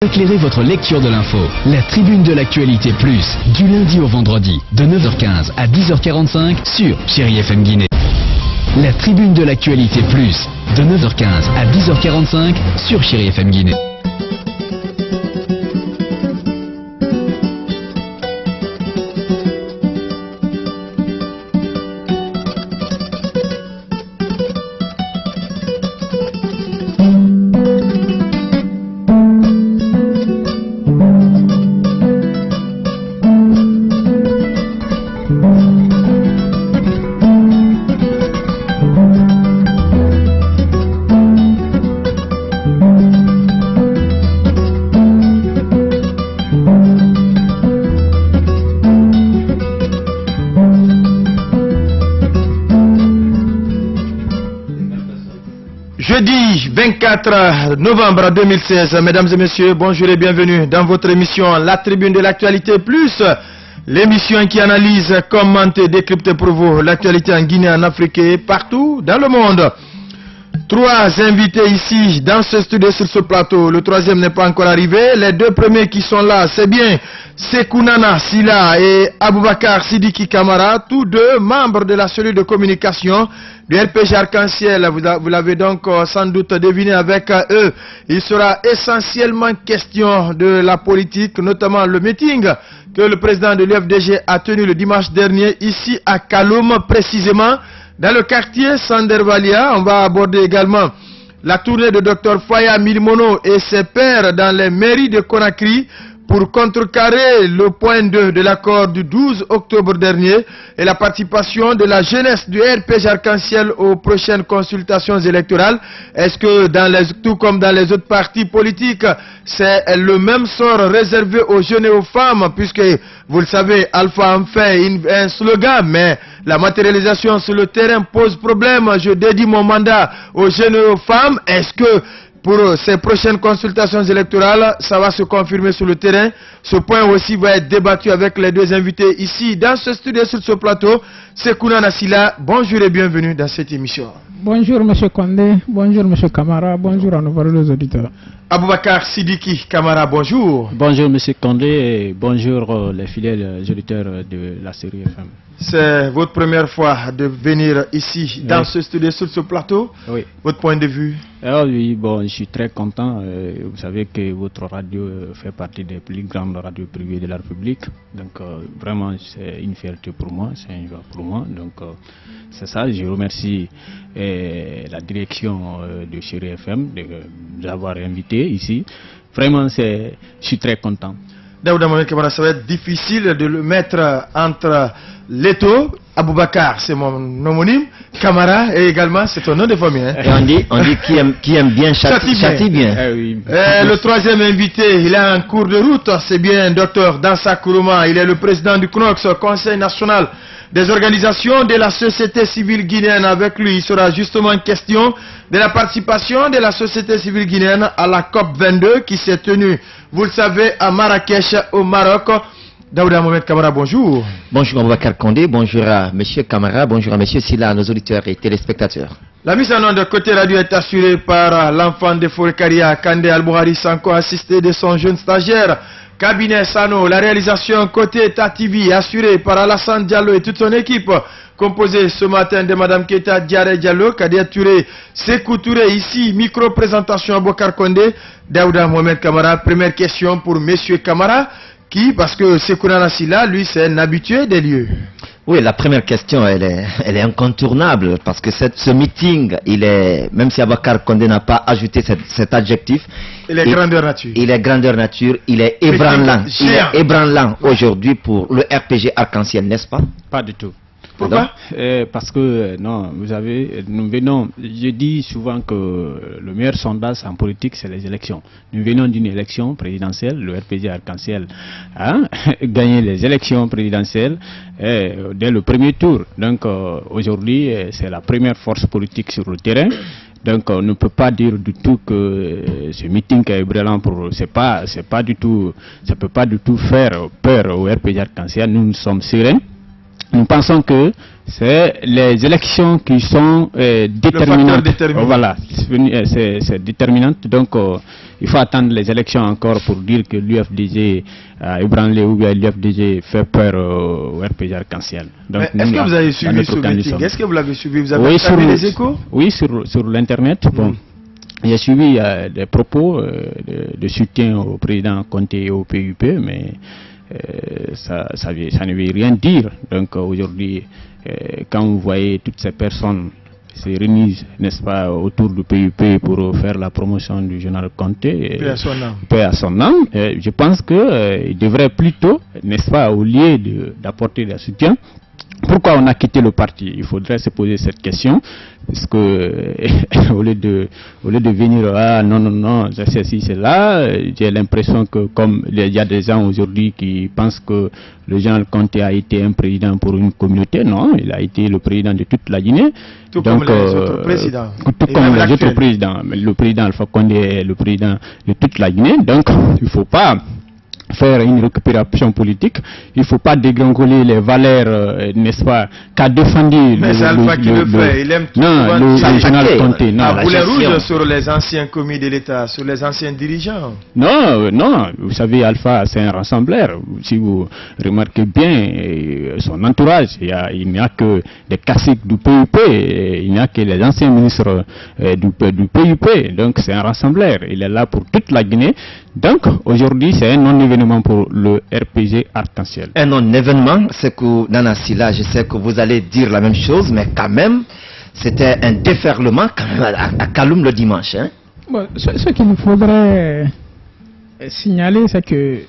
éclairer votre lecture de l'info. La tribune de l'actualité plus, du lundi au vendredi, de 9h15 à 10h45 sur Chérie FM Guinée. La tribune de l'actualité plus, de 9h15 à 10h45 sur Chérie FM Guinée. Jeudi 24 novembre 2016, mesdames et messieurs, bonjour et bienvenue dans votre émission La Tribune de l'actualité plus, l'émission qui analyse, commente et décrypte pour vous l'actualité en Guinée, en Afrique et partout dans le monde. Trois invités ici dans ce studio sur ce plateau. Le troisième n'est pas encore arrivé. Les deux premiers qui sont là, c'est bien Sekounana Sila et Aboubakar Sidiki Kamara, tous deux membres de la cellule de communication du RPG Arc-en-Ciel. Vous l'avez donc sans doute deviné avec eux. Il sera essentiellement question de la politique, notamment le meeting que le président de l'UFDG a tenu le dimanche dernier ici à Kaloum, précisément dans le quartier Sandervalia. On va aborder également la tournée de Dr Faya Milmono et ses pairs dans les mairies de Conakry pour contrecarrer le point 2 de l'accord du 12 octobre dernier et la participation de la jeunesse du RPG Arc-en-Ciel aux prochaines consultations électorales. Est-ce que tout comme dans les autres partis politiques, c'est le même sort réservé aux jeunes et aux femmes, puisque vous le savez, Alpha en fait un slogan, mais la matérialisation sur le terrain pose problème. Je dédie mon mandat aux jeunes et aux femmes. Est-ce que pour ces prochaines consultations électorales, ça va se confirmer sur le terrain? Ce point aussi va être débattu avec les deux invités ici dans ce studio, sur ce plateau. Sekounana Sila, bonjour et bienvenue dans cette émission. Bonjour M. Condé, bonjour M. Kamara, bonjour à nos varieux auditeurs. Aboubakar Sidiki Kamara, bonjour. Bonjour M. Condé et bonjour les fidèles auditeurs de la série FM. C'est votre première fois de venir ici dans ce studio, sur ce plateau. Oui. Votre point de vue? Oui, bon, je suis très content. Vous savez que votre radio fait partie des plus grandes radios privées de la République. Donc vraiment, c'est une fierté pour moi, c'est une joie pour moi. Donc c'est ça, je remercie la direction de Chérie FM de nous avoir invités ici. Vraiment, je suis très content. Daouda Mohamed Kamara, ça va être difficile de le mettre entre Leto, Aboubakar, c'est mon homonyme, Kamara, et également c'est ton nom de famille. Hein. Et on dit qui aime bien châtie bien. Oui. Le troisième invité, il est en cours de route, c'est bien Dr Dansa Kourouma, il est le président du CNOX, Conseil national des organisations de la société civile guinéenne. Avec lui, il sera justement question de la participation de la société civile guinéenne à la COP22 qui s'est tenue, vous le savez, à Marrakech, au Maroc. Daouda Mohamed Kamara, bonjour. Bonjour Aboubakar Condé, bonjour à M. Kamara, bonjour à M. Silla, à nos auditeurs et téléspectateurs. La mise en onde de côté radio est assurée par l'enfant de Forekaria, Kandé Al-Bouhari Sanko, assisté de son jeune stagiaire, Cabinet Sano. La réalisation côté TATV assurée par Alassane Diallo et toute son équipe, composée ce matin de Mme Keita Diaré Diallo, Kadia Touré, Sekou Touré, ici, micro-présentation à Aboubakar Condé. Daouda Mohamed Kamara, première question pour M. Kamara, parce que Sekounana Sila, lui, c'est un habitué des lieux. Oui, la première question, elle est incontournable, parce que ce meeting, même si Aboubakar Condé n'a pas ajouté cet adjectif, il est grandeur nature. Il est grandeur nature, il est ébranlant. Il est ébranlant aujourd'hui pour le RPG Arc-en-Ciel, n'est-ce pas? Pas du tout. Pourquoi? Parce que, non, vous savez, je dis souvent que le meilleur sondage en politique, c'est les élections. Nous venons d'une élection présidentielle, le RPG Arc-en-Ciel a gagné les élections présidentielles dès le premier tour. Donc aujourd'hui, c'est la première force politique sur le terrain. Donc on ne peut pas dire du tout que ce meeting est brillant pour... Ça peut pas du tout faire peur au RPG Arc-en-Ciel. Nous sommes sereins. Nous pensons que c'est les élections qui sont déterminantes. Voilà, c'est déterminante. Donc, il faut attendre les élections encore pour dire que l'UFDG a ébranlé ou bien l'UFDG fait peur au RPG Arc-en-Ciel. Est-ce que vous avez suivi ce meeting? Est-ce que vous l'avez suivi? Vous avez suivi les échos? Oui, sur l'Internet. Bon. J'ai suivi des propos de soutien au président Conté et au PUP, mais ça ne veut rien dire. Donc aujourd'hui, quand vous voyez toutes ces personnes se réunissent, n'est-ce pas, autour du PUP pour faire la promotion du général Conté, paix à son âme, je pense qu'il devrait plutôt, n'est-ce pas, au lieu d'apporter des soutiens, pourquoi on a quitté le parti? Il faudrait se poser cette question, parce que au lieu de venir, ah non, c'est ci, c'est là, j'ai l'impression que comme il y a des gens aujourd'hui qui pensent que le général Conté a été un président pour une communauté, non, il a été le président de toute la Guinée. Tout comme les autres présidents. Tout comme les autres présidents. Mais le président Alpha Condé est le président de toute la Guinée, donc il ne faut pas faire une récupération politique, il ne faut pas dégringoler les valeurs, n'est-ce pas, qu'a défendu mais c'est Alpha qui le fait, il aime tout le général Conté. Non, boulet rouge sur les anciens commis de l'État, sur les anciens dirigeants. Non, vous savez, Alpha c'est un rassembleur. Si vous remarquez bien son entourage, il n'y a que des caciques du PUP, il n'y a que les anciens ministres du PUP, donc c'est un rassembleur, il est là pour toute la Guinée. Donc aujourd'hui c'est un non-événement pour le RPG Arc-en-Ciel. Un non-événement, c'est que Nana Sylla, je sais que vous allez dire la même chose, mais quand même, c'était un déferlement quand même à Kaloum le dimanche. Hein? Bon, ce qu'il nous faudrait signaler, c'est que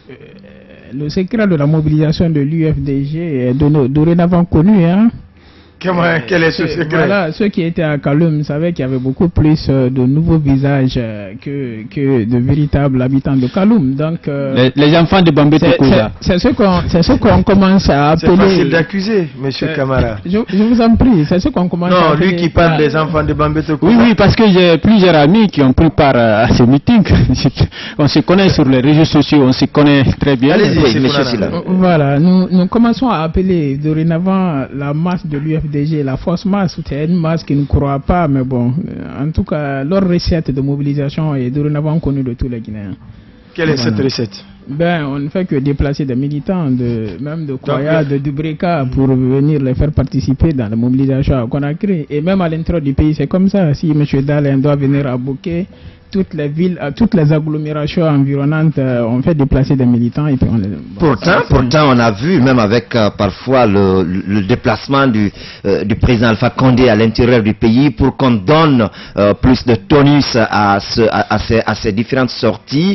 le secret de la mobilisation de l'UFDG est dorénavant connu. Hein? Quel est ce secret? Voilà, ceux qui étaient à Kaloum savaient qu'il y avait beaucoup plus de nouveaux visages que de véritables habitants de Kaloum. Donc, les enfants de Bambé Tokoza. C'est ce qu'on commence à appeler. C'est facile d'accuser, monsieur Camara. Je vous en prie, c'est ce qu'on commence à appeler. Non, lui qui parle des enfants de Bambé Tokoza. Oui, parce que j'ai plusieurs amis qui ont pris part à ce meeting. On se connaît sur les réseaux sociaux, on se connaît très bien. Allez-y, monsieur Sylla. Voilà, nous commençons à appeler dorénavant la masse de l'UFDG. La force masse, c'est une masse qui ne croit pas, mais bon, en tout cas, leur recette de mobilisation est dorénavant connue de tous les Guinéens. Quelle est cette recette? On ne fait que déplacer des militants, même de Koya, de Dubreka, pour venir les faire participer dans la mobilisation à Conakry. Et même à l'intérieur du pays, c'est comme ça. Si M. Dalin doit venir à Bouquet, toutes les villes, toutes les agglomérations environnantes, on fait déplacer des militants et puis on les... Pourtant, on a vu, même avec parfois le déplacement du président Alpha Condé à l'intérieur du pays pour qu'on donne plus de tonus à ces différentes sorties,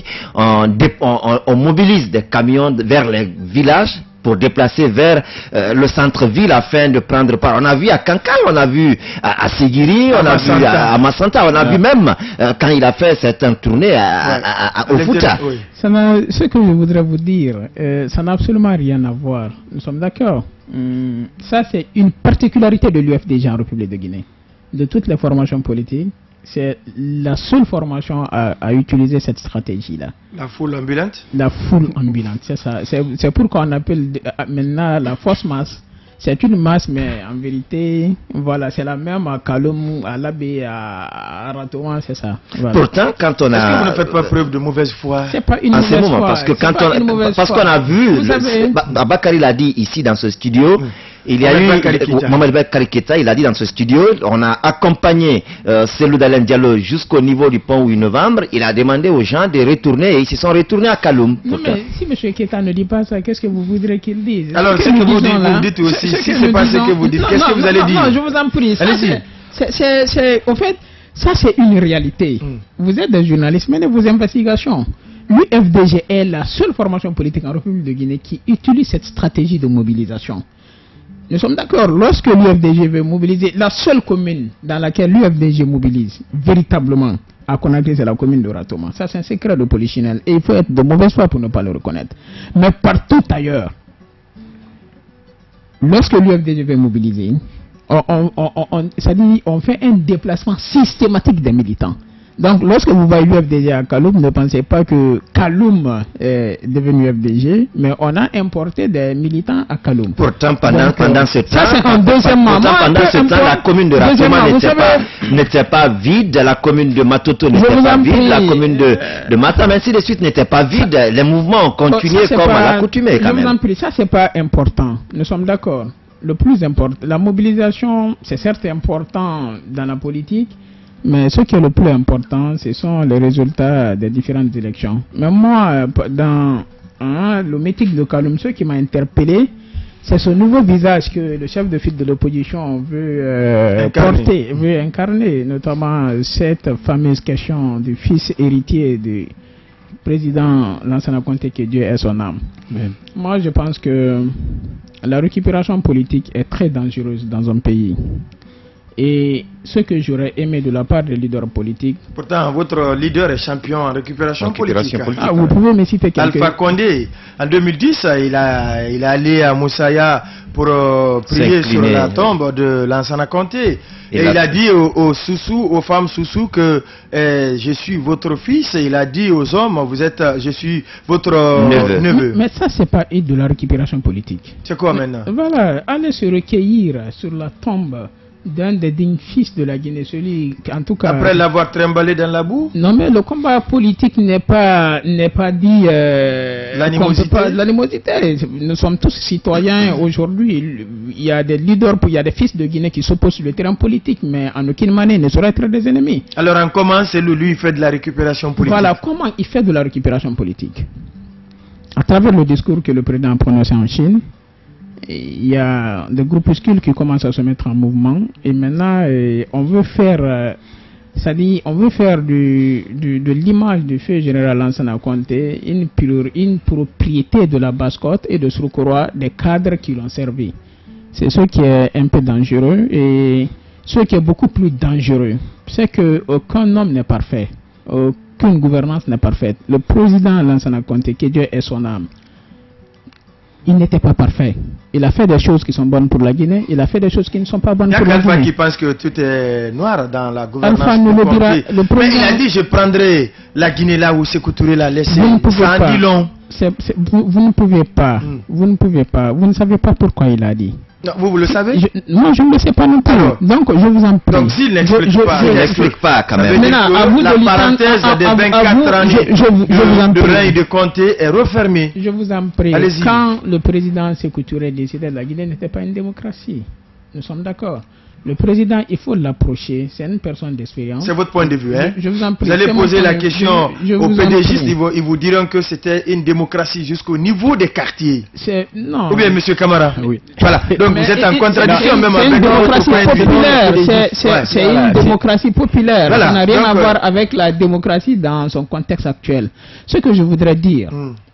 on mobilise des camions vers les villages pour déplacer vers le centre-ville afin de prendre part. On a vu à Cancale, on a vu à Séguiri, on a vu à Massanta, on a vu même quand il a fait cette tournée au Fouta. Oui. Ce que je voudrais vous dire, ça n'a absolument rien à voir. Nous sommes d'accord. Ça, c'est une particularité de l'UFDG en République de Guinée. De toutes les formations politiques, c'est la seule formation à utiliser cette stratégie-là. La foule ambulante? La foule ambulante, c'est ça. C'est pourquoi on appelle maintenant la fausse masse. C'est une masse, mais en vérité, voilà, c'est la même à Kaloum, à Labé, à Ratouan, c'est ça. Voilà. Pourtant, quand on a... Est-ce que vous ne faites pas preuve de mauvaise foi? C'est pas une mauvaise foi. Parce que parce qu'on a vu, Bakary l'a dit ici dans ce studio, il y a eu Mohamed Bakary Keita, il a dit dans ce studio, on a accompagné Cellou Dalein Diallo jusqu'au niveau du pont 8 novembre. Il a demandé aux gens de retourner et ils se sont retournés à Kaloum. Non, mais si M. Keita ne dit pas ça, qu'est-ce que vous voudrez qu'il dise? Alors, ce que vous dites aussi, si c'est pas ce que vous dites, qu'est-ce que vous allez dire? Non, je vous en prie. Allez-y. En fait, ça c'est une réalité. Vous êtes des journalistes, menez vos investigations. L'UFDG est la seule formation politique en République de Guinée qui utilise cette stratégie de mobilisation. Nous sommes d'accord, lorsque l'UFDG veut mobiliser, la seule commune dans laquelle l'UFDG mobilise véritablement à Conakry, c'est la commune de Ratouan. Ça, c'est un secret de polichinelle et il faut être de mauvaise foi pour ne pas le reconnaître. Mais partout ailleurs, lorsque l'UFDG veut mobiliser, on fait un déplacement systématique des militants. Donc, lorsque vous voyez l'UFDG à Kaloum, ne pensez pas que Kaloum est devenu UFDG, mais on a importé des militants à Kaloum. Pourtant, pendant ce temps, la commune de Ratoma n'était pas vide, la commune de Matoto n'était pas vide, la commune de Matam, ainsi de suite, n'était pas vide. Les mouvements ont continué comme à l'accoutumée, quand même. Je vous en prie, ça, c'est pas important. Nous sommes d'accord. Le plus important, la mobilisation, c'est certes important dans la politique, mais ce qui est le plus important, ce sont les résultats des différentes élections. Mais moi, dans le meeting de Kaloum, ce qui m'a interpellé, c'est ce nouveau visage que le chef de file de l'opposition veut incarner, notamment cette fameuse question du fils héritier du président Lansana Conté, que Dieu ait son âme. Moi, je pense que la récupération politique est très dangereuse dans un pays. Et ce que j'aurais aimé de la part des leaders politiques... Pourtant, votre leader est champion en récupération politique. Ah, vous pouvez me citer quelques... Alpha Condé, en 2010, il est allé à Moussaya pour prier sur la tombe de Lansana Conté. Et il a dit aux femmes Soussou que je suis votre fils. Et il a dit aux hommes, je suis votre neveu. Mais ça, c'est pas de la récupération politique. C'est quoi maintenant? Voilà, aller se recueillir sur la tombe d'un des dignes fils de la Guinée, celui, en tout cas... Après l'avoir trimballé dans la boue? Non, mais le combat politique n'est pas dit... l'animosité. Nous sommes tous citoyens aujourd'hui. Il y a des leaders, il y a des fils de Guinée qui s'opposent sur le terrain politique, mais en aucune manière ne sauraient être des ennemis. Alors, en comment c'est lui, il fait de la récupération politique? Voilà, comment il fait de la récupération politique? À travers le discours que le président a prononcé en Chine, il y a des groupuscules qui commencent à se mettre en mouvement, et maintenant on veut faire de l'image du feu général Lansana Conté une propriété de la basse-côte et de Soukoroa des cadres qui l'ont servi. C'est ce qui est un peu dangereux, et ce qui est beaucoup plus dangereux, c'est qu'aucun homme n'est parfait, aucune gouvernance n'est parfaite. Le président Lansana Conté, que Dieu ait son âme, il n'était pas parfait. Il a fait des choses qui sont bonnes pour la Guinée, il a fait des choses qui ne sont pas bonnes pour la Guinée. Il y a Alpha qui pense que tout est noir dans la gouvernance. Alpha nous le dira. Mais il a dit, je prendrai la Guinée là où Sékou Touré l'a laissé. Ça en dit long. Vous ne pouvez pas. Vous ne pouvez pas. Vous ne savez pas pourquoi il a dit. Non, vous le savez? Moi, je ne le sais pas non plus. Alors, donc, je vous en prie. Donc, s'il n'explique pas quand même. Maintenant, à vous la parenthèse des 24 ans de règne de Conté est refermée. Je vous en prie. Quand le président Sékou Touré décidait de la Guinée, n'était pas une démocratie. Nous sommes d'accord. Le président, il faut l'approcher. C'est une personne d'expérience. C'est votre point de vue, hein? Je vous en prie. Vous allez poser la question aux PDGistes, ils vous diront que c'était une démocratie jusqu'au niveau des quartiers. Non. Ou bien, monsieur Camara? Oui. Voilà. Donc, vous êtes en contradiction même avec votre point de vue. C'est une démocratie populaire. Voilà. Ça n'a rien à voir avec la démocratie dans son contexte actuel. Ce que je voudrais dire,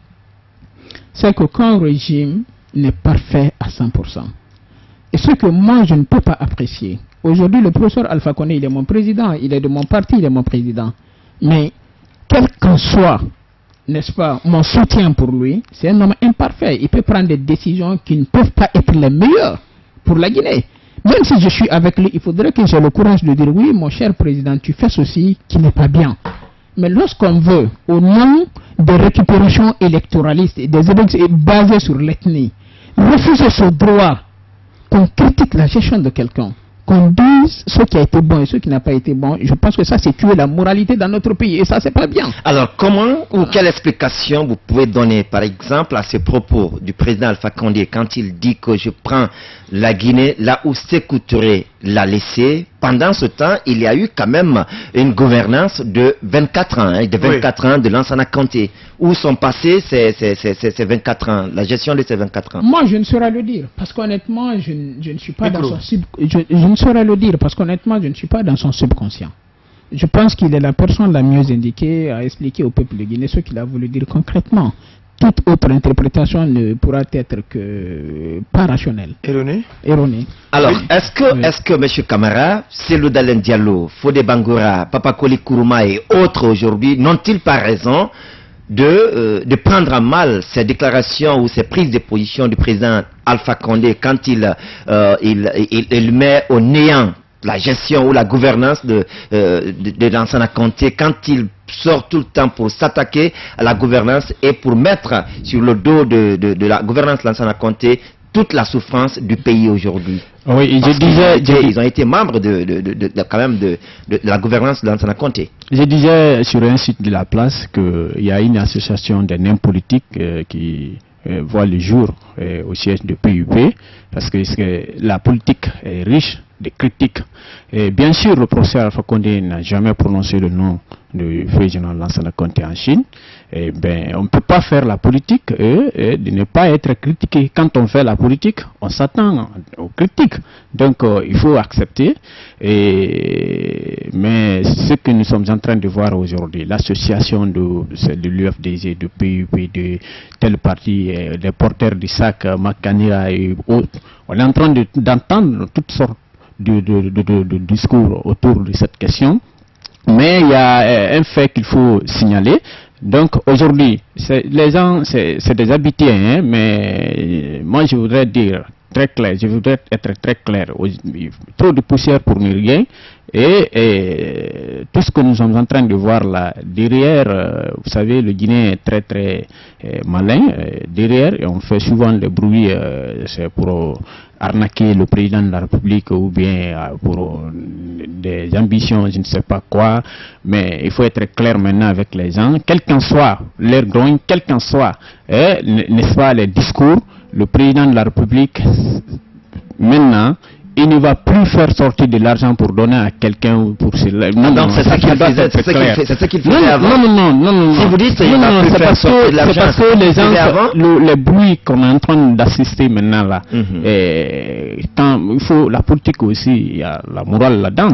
c'est qu'aucun régime n'est parfait à 100%. Et ce que moi, je ne peux pas apprécier. Aujourd'hui, le professeur Alpha Condé, il est mon président, il est de mon parti, il est mon président. Mais, quel qu'en soit, n'est-ce pas, mon soutien pour lui, c'est un homme imparfait. Il peut prendre des décisions qui ne peuvent pas être les meilleures pour la Guinée. Même si je suis avec lui, il faudrait que j'ai le courage de dire, oui, mon cher président, tu fais ceci qui n'est pas bien. Mais lorsqu'on veut, au nom de récupération électoraliste et des élections basées sur l'ethnie, refuser ce droit qu'on critique la gestion de quelqu'un, qu'on dise ce qui a été bon et ce qui n'a pas été bon, je pense que ça c'est tuer la moralité dans notre pays et ça c'est pas bien. Alors comment ou quelle explication vous pouvez donner par exemple à ces propos du président Alpha Condé quand il dit que je prends la Guinée là où Sékou Touré l'a laissé? Pendant ce temps, il y a eu quand même une gouvernance de 24 ans, de 24 ans de Lansana Conté. Où sont passés ces 24 ans, la gestion de ces 24 ans? Moi, je ne saurais le dire, parce qu'honnêtement, je ne suis pas dans son je ne saurais le dire, parce qu'honnêtement, je ne suis pas dans son subconscient. Je pense qu'il est la personne la mieux indiquée à expliquer au peuple de Guinée ce qu'il a voulu dire concrètement. Toute autre interprétation ne pourra être que pas rationnelle. Erronée. Alors, est-ce que M. Camara, Cellou Dalein Diallo, Fodé Bangoura, Papa Koli Kourouma et autres aujourd'hui n'ont-ils pas raison de prendre à mal ces déclarations ou ces prises de position du président Alpha Condé quand il met au néant la gestion ou la gouvernance de Lansana Conté, quand il sort tout le temps pour s'attaquer à la gouvernance et pour mettre sur le dos de la gouvernance Lansana Conté toute la souffrance du pays aujourd'hui. Oui, ils ont été membres quand même de la gouvernance de Lansana Conté. Je disais sur un site de la place qu'il y a une association des nains politiques qui voit le jour au siège de PUP, parce que la politique est riche de critiques. Et bien sûr, le professeur Alpha Condé n'a jamais prononcé le nom du président Lansana Conté en Chine. Et ben, on ne peut pas faire la politique et de ne pas être critiqué. Quand on fait la politique, on s'attend aux critiques. Donc, il faut accepter. Mais ce que nous sommes en train de voir aujourd'hui, l'association de l'UFDG, de PUP, de tel parti, des porteurs du sac, Makanira et autres, on est en train d'entendre toutes sortes de discours autour de cette question. Mais il y a un fait qu'il faut signaler. Donc aujourd'hui, les gens, c'est des habitués, hein, mais moi je voudrais dire très clair, je voudrais être très clair. Trop de poussière pour ne rien. Et tout ce que nous sommes en train de voir là, derrière, vous savez, le Guinéen est très très malin. Derrière, et on fait souvent le bruit, c'est pour arnaquer le président de la République ou bien pour des ambitions, je ne sais pas quoi. Mais il faut être clair maintenant avec les gens, quel qu'en soit leur grogne, quel qu'en soit, n'est-ce pas, les discours, le président de la République, maintenant, il ne va plus faire sortir de l'argent pour donner à quelqu'un pour cela. Donc c'est ça qu'il faisait, c'est ça qu'il faisait avant. Non. Si vous dites qu'il ne va plus faire sortir de l'argent, c'est parce que les gens, les bruits qu'on est en train d'assister maintenant là, il faut la politique aussi, il y a la morale là-dedans.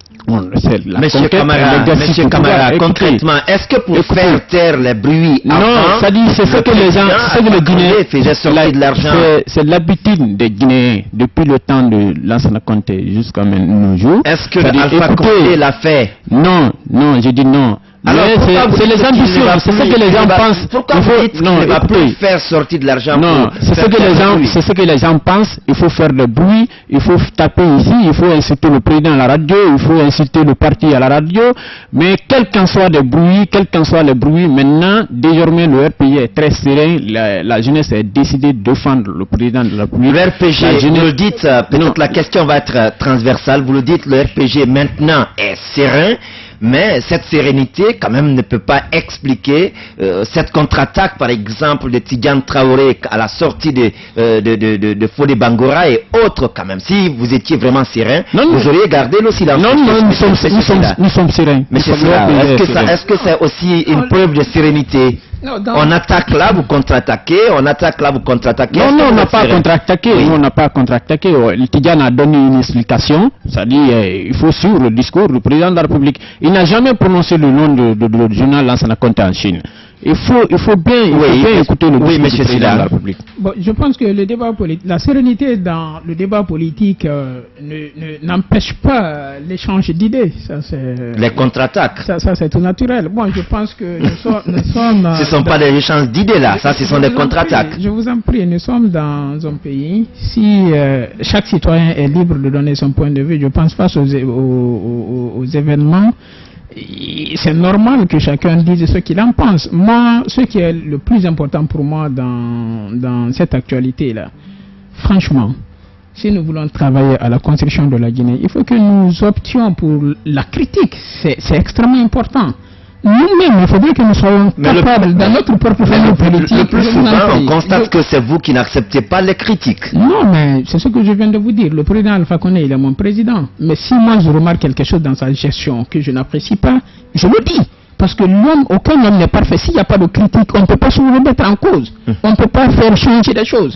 Monsieur Camara, concrètement, est-ce que pour faire taire les bruits, non, ça dit, c'est ce que les gens, c'est que les Guinéens faisaient sortir de l'argent. C'est l'habitude des Guinéens depuis le temps de Lansana Conté jusqu'à nos jours. Est-ce que Alpha Condé l'a fait? Non, je dis non. Alors, c'est les ambitions, c'est ce que les gens pensent. Pourquoi vous dites qu'il ne va plus faire sortir de l'argent? Non, c'est ce que les gens pensent. Il faut faire le bruit, il faut taper ici, il faut insulter le président à la radio, il faut insulter le parti à la radio. Mais quel qu'en soit les bruits, maintenant, désormais, le RPG est très serein. La jeunesse a décidé de défendre le président de la République. Le RPG, vous le dites, peut-être la question va être transversale, vous le dites, le RPG maintenant est serein. Mais cette sérénité, quand même, ne peut pas expliquer cette contre-attaque, par exemple, de Tidjane Traoré à la sortie de Fodé Bangora et autres, quand même. Si vous étiez vraiment serein, vous auriez gardé le silence. Non, nous sommes sereins. Mais est-ce que c'est aussi une preuve de sérénité? On attaque là, vous contre-attaquez, on attaque là, vous contre-attaquez. Non, on n'a pas contre-attaqué. On n'a pas contre-attaqué. Tidjane a donné une explication. C'est-à-dire, il faut suivre le discours du président de la République. Il n'a jamais prononcé le nom du journal Lansana Conté en Chine. Il faut bien écouter le discours du président de la République. Bon, je pense que le débat politique, la sérénité dans le débat politique n'empêche pas l'échange d'idées. Les contre-attaques. Ça c'est tout naturel. Bon, je pense que nous sommes ce ne sont pas des échanges d'idées là, ça ce sont des contre-attaques. Je vous en prie, nous sommes dans un pays, si chaque citoyen est libre de donner son point de vue, je pense face aux événements, c'est normal que chacun dise ce qu'il en pense. Moi, ce qui est le plus important pour moi dans cette actualité-là, franchement, si nous voulons travailler à la construction de la Guinée, il faut que nous options pour la critique. C'est extrêmement important. Nous-mêmes, il faudrait que nous soyons capables, dans notre portefeuille politique... Le plus souvent, on constate que c'est vous qui n'acceptez pas les critiques. Non, mais c'est ce que je viens de vous dire. Le président Alpha Condé, il est mon président. Mais si moi, je remarque quelque chose dans sa gestion que je n'apprécie pas, je le dis. Parce que aucun homme n'est parfait. S'il n'y a pas de critique, on ne peut pas se remettre en cause. On ne peut pas faire changer les choses.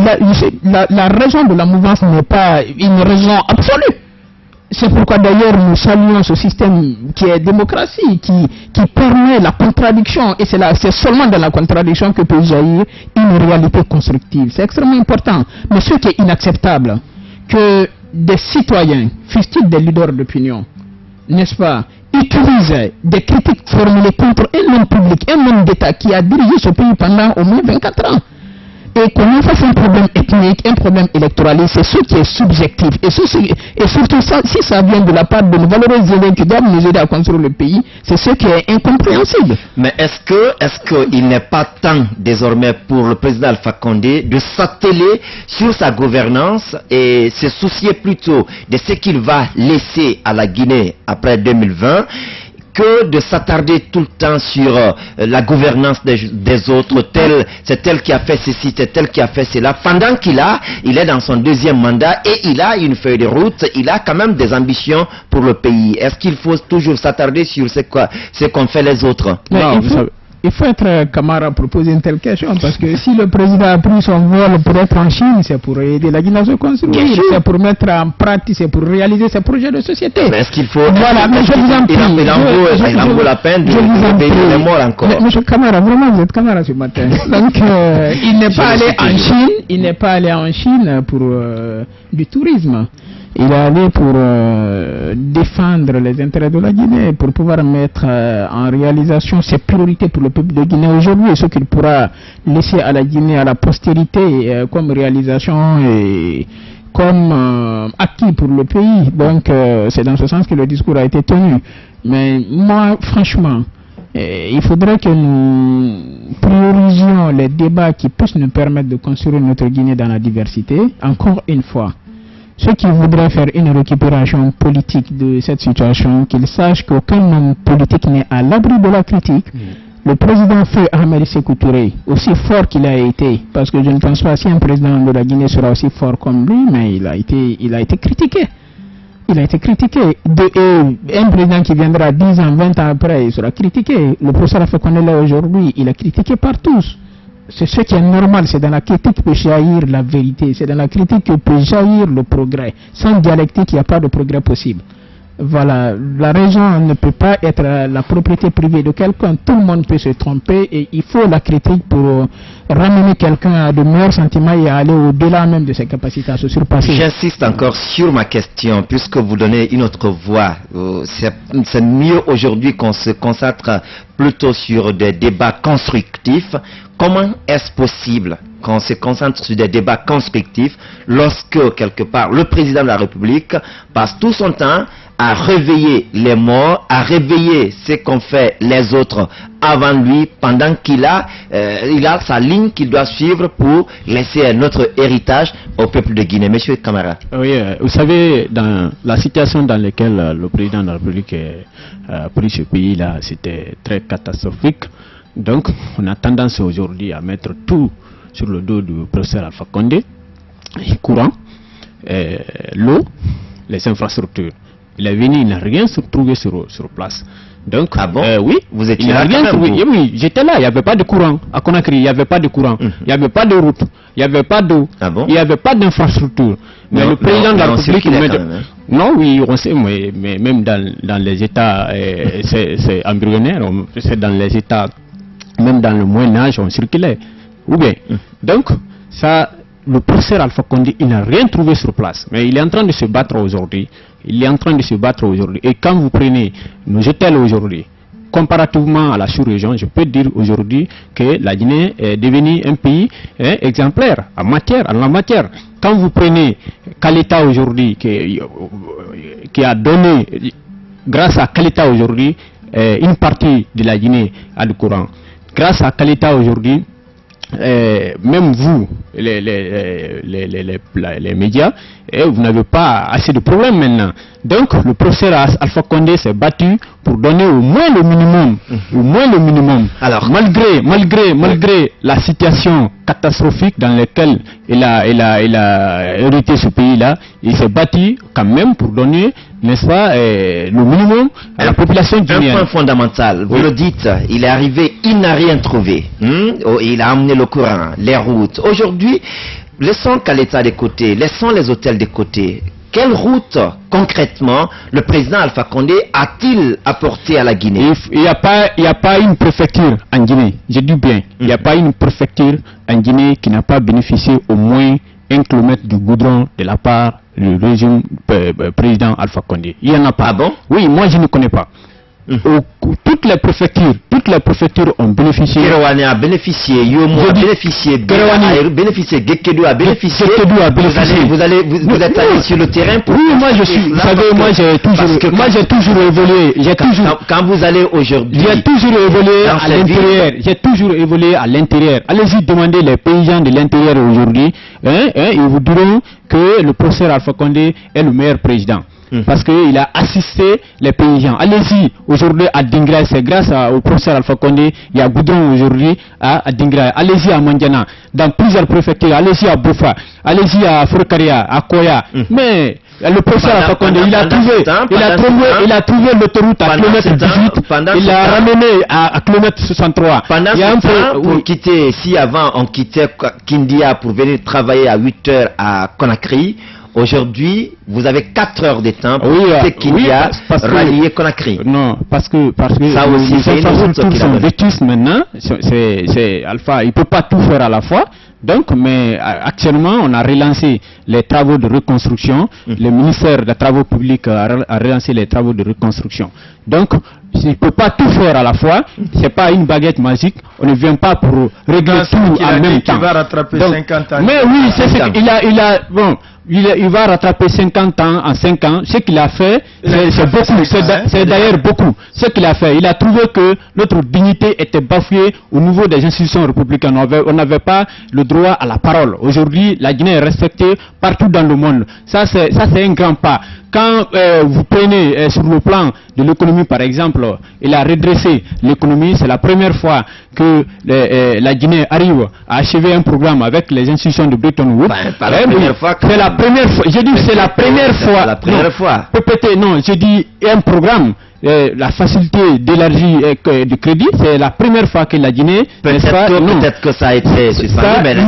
La raison de la mouvance n'est pas une raison absolue. C'est pourquoi d'ailleurs nous saluons ce système qui est démocratie, qui permet la contradiction, et c'est seulement dans la contradiction que peut jaillir une réalité constructive. C'est extrêmement important. Mais ce qui est inacceptable, que des citoyens, fussent-ils des leaders d'opinion, n'est-ce pas, utilisent des critiques formulées contre un homme public, un homme d'État qui a dirigé ce pays pendant au moins 24 ans. Et qu'on en fasse un problème ethnique, un problème électoraliste, c'est ce qui est subjectif. Et surtout, ça, si ça vient de la part de nos valeureux élèves qui doivent nous aider à construire le pays, c'est ce qui est incompréhensible. Mais est-ce qu'il n'est pas temps désormais pour le président Alpha Condé de s'atteler sur sa gouvernance et se soucier plutôt de ce qu'il va laisser à la Guinée après 2020 que de s'attarder tout le temps sur la gouvernance des autres, c'est tel qui a fait ceci, c'est tel qui a fait cela, pendant qu'il est dans son deuxième mandat et il a une feuille de route, il a quand même des ambitions pour le pays. Est-ce qu'il faut toujours s'attarder sur ce qu'ont fait les autres? Non, il faut être Camara pour poser une telle question, parce que si le président a pris son vol pour être en Chine, c'est pour aider la Guinée à se construire, c'est pour mettre en pratique, c'est pour réaliser ses projets de société. Mais est-ce qu'il faut... Voilà, mais je vous en prie. Il en vaut la peine de payer les morts encore. Mais monsieur Camara, vraiment, vous êtes Camara ce matin. Donc, il n'est pas allé en Chine, il n'est pas allé en Chine pour du tourisme. Il est allé pour défendre les intérêts de la Guinée, pour pouvoir mettre en réalisation ses priorités pour le peuple de Guinée aujourd'hui et ce qu'il pourra laisser à la Guinée, à la postérité, comme réalisation et comme acquis pour le pays. Donc c'est dans ce sens que le discours a été tenu. Mais moi, franchement, il faudrait que nous priorisions les débats qui puissent nous permettre de construire notre Guinée dans la diversité. Encore une fois, ceux qui voudraient faire une récupération politique de cette situation, qu'ils sachent qu'aucun homme politique n'est à l'abri de la critique. Le président Feu Ahmed Sékou Touré, aussi fort qu'il a été, parce que je ne pense pas si un président de la Guinée sera aussi fort comme lui, mais il a été critiqué. Il a été critiqué. Un président qui viendra 10 ans, 20 ans après, il sera critiqué. Le professeur Alpha Condé là aujourd'hui, il est critiqué par tous. C'est ce qui est normal, c'est dans la critique que peut jaillir la vérité, c'est dans la critique que peut jaillir le progrès. Sans dialectique, il n'y a pas de progrès possible. Voilà, la raison ne peut pas être la propriété privée de quelqu'un. Tout le monde peut se tromper et il faut la critique pour ramener quelqu'un à de meilleurs sentiments et à aller au-delà même de ses capacités à se surpasser. J'insiste encore sur ma question, puisque vous donnez une autre voix. C'est mieux aujourd'hui qu'on se concentre plutôt sur des débats constructifs. Comment est-ce possible qu'on se concentre sur des débats constructifs lorsque, quelque part, le président de la République passe tout son temps à réveiller les morts, à réveiller ce qu'ont fait les autres avant lui, pendant qu'il a sa ligne qu'il doit suivre pour laisser un autre héritage au peuple de Guinée. Monsieur Camara. Oui, vous savez, dans la situation dans laquelle le président de la République a pris ce pays-là, c'était très catastrophique. Donc, on a tendance aujourd'hui à mettre tout sur le dos du professeur Alpha Condé, courant, l'eau, les infrastructures. Il est venu, il n'a rien trouvé sur place. Donc, ah bon? Oui, vous étiez il n'a là rien trouvé. vous... Oui, j'étais là, il n'y avait pas de courant. À Conakry, il n'y avait pas de courant. Il n'y avait pas de route, il n'y avait pas d'eau, il n'y avait pas d'infrastructure. Mais le président de la République... Non, oui, on sait, mais même dans les États, c'est embryonnaire, c'est dans les États, même dans le Moyen-Âge, on circulait. Ou bien, donc, ça... Le professeur Alpha Condé, il n'a rien trouvé sur place, mais il est en train de se battre aujourd'hui. Et quand vous prenez nos hôtels aujourd'hui, comparativement à la sous-région, je peux dire aujourd'hui que la Guinée est devenue un pays exemplaire en la matière. Quand vous prenez Kaleta aujourd'hui, qui a donné, grâce à Kaleta aujourd'hui, une partie de la Guinée à le courant. Grâce à Kaleta aujourd'hui, même vous, les médias, vous n'avez pas assez de problèmes maintenant. Donc, le professeur Alpha Condé s'est battu pour donner au moins le minimum. Alors, malgré la situation catastrophique dans laquelle il a hérité ce pays-là, il s'est battu quand même pour donner, n'est-ce pas, le minimum à la population guinéenne. Un point fondamental, vous le dites, il est arrivé, il n'a rien trouvé. Il a amené le courant, les routes. Aujourd'hui, laissons Kaleta de côté, laissons les hôtels de côté. Quelle route, concrètement, le président Alpha Condé a-t-il apporté à la Guinée? Il n'y a pas une préfecture en Guinée, je dis bien. Il n'y a pas une préfecture en Guinée qui n'a pas bénéficié au moins 1 kilomètre du goudron de la part du régime président Alpha Condé. Il n'y en a pas. Ah bon? Oui, moi je ne connais pas. toutes les préfectures ont bénéficié. Kerouane a bénéficié, Yomo a bénéficié, Gekedu a bénéficié. Vous êtes allé sur le terrain pour... Oui, moi j'ai toujours évolué. Quand vous allez aujourd'hui... J'ai toujours évolué à l'intérieur. J'ai toujours évolué à l'intérieur. Allez-y demander les paysans de l'intérieur aujourd'hui. Ils vous diront que le professeur Alpha Condé est le meilleur président. Parce qu'il a assisté les paysans. Allez-y, aujourd'hui à Dingra, c'est grâce au professeur Alpha Condé, il y a goudron aujourd'hui à Dingra. Allez-y à Mandiana, dans plusieurs préfectures, allez-y à Boufa, allez-y à Furkaria, à Koya. Mais le professeur Alpha Condé, il a trouvé l'autoroute à kilomètre 18, il l'a ramené à kilomètre 63. Pendant ce temps, pour quitter, si avant on quittait Kindia pour venir travailler à 8 heures à Conakry, aujourd'hui, vous avez 4 heures de temps pour rallier Conakry. Non, parce que ça aussi, c'est une route qui sont vétustes maintenant. C'est Alpha, il ne peut pas tout faire à la fois. Donc, mais actuellement, on a relancé les travaux de reconstruction. Le ministère des Travaux publics a relancé les travaux de reconstruction. Donc, il ne peut pas tout faire à la fois. C'est pas une baguette magique. On ne vient pas pour régler tout en même temps. Il va rattraper 50 ans. Mais oui, c'est ce qu'il il va rattraper 50 ans en 5 ans. Ce qu'il a fait, c'est beaucoup. C'est d'ailleurs beaucoup. Ce qu'il a fait, il a trouvé que notre dignité était bafouée au niveau des institutions républicaines. On n'avait pas le droit à la parole. Aujourd'hui, la Guinée est respectée partout dans le monde. Ça, c'est un grand pas. Quand vous prenez sur le plan de l'économie, par exemple, il a redressé l'économie. C'est la première fois que la Guinée arrive à achever un programme avec les institutions de Bretton Woods. C'est la première fois. C'est la première fois. Je dis c'est la première fois. La première fois. Non, je dis un programme. La facilité d'élargie de crédit, c'est la première fois que la Guinée, peut-être que ça a été suspendu, mais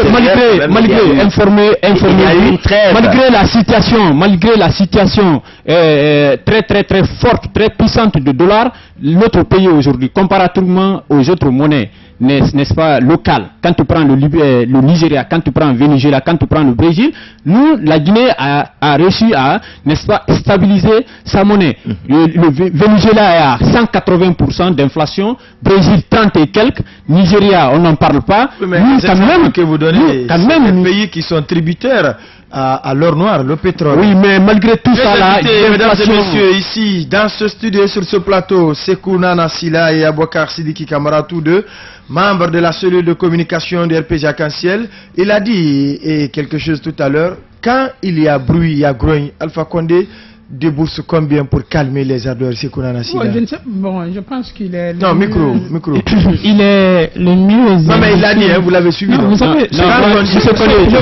malgré la situation très très très forte, très puissante de dollar, notre pays aujourd'hui, comparativement aux autres monnaies, n'est-ce pas, locales, quand tu prends le Nigeria, quand tu prends le Venezuela, quand tu prends le Brésil, nous, la Guinée a réussi à, n'est-ce pas, stabiliser sa monnaie. Le Venezuela est à 180% d'inflation, Brésil 30 et quelques, Nigeria, on n'en parle pas. Oui, mais nous, quand même, que vous donnez, les pays qui sont tributaires à l'or noir, le pétrole. Oui, mais malgré tout ça là, mesdames et messieurs, ici, dans ce studio, sur ce plateau, Sekou Nana Silla et Abouakar Sidiki Kamara, tous deux, membres de la cellule de communication de RPG Arc-en-Ciel. Il a dit quelque chose tout à l'heure, quand il y a bruit, il y a grogne, Alpha Condé débourse combien pour calmer les ardeurs, Sekou Nana Silla? Je pense qu'il est... Non, micro. Il est le mieux... Non, mais il a dit, vous l'avez suivi. Non, vous savez, il faut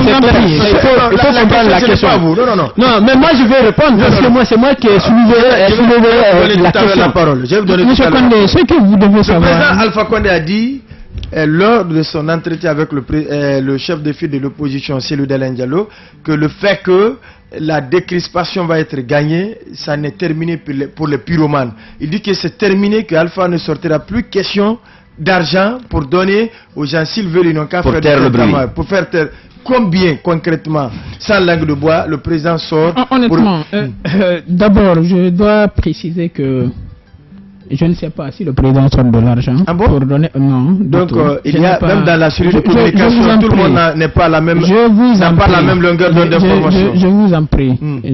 comprendre la question. Non, mais moi je vais répondre, parce que moi c'est moi qui ai soulevé la question. Je vais vous donner Monsieur Condé, ce que vous devez savoir... Le président Alpha Condé a dit, lors de son entretien avec le chef de file de l'opposition, Cellou Dalein Diallo, que le fait que la décrispation va être gagnée, ça n'est terminé pour les pyromanes. Il dit que c'est terminé, que Alpha ne sortira plus question d'argent pour donner aux gens, s'ils veulent, ils n'ont qu'à faire le travail. Pour faire taire. Combien concrètement, sans langue de bois, le président sort? Honnêtement, d'abord, je dois préciser que je ne sais pas si le président sort de l'argent pour donner... Non. Donc, il y a, même dans la cellule de communication, tout le monde n'est pas la même, n'a pas la même longueur d'information. Je vous en prie.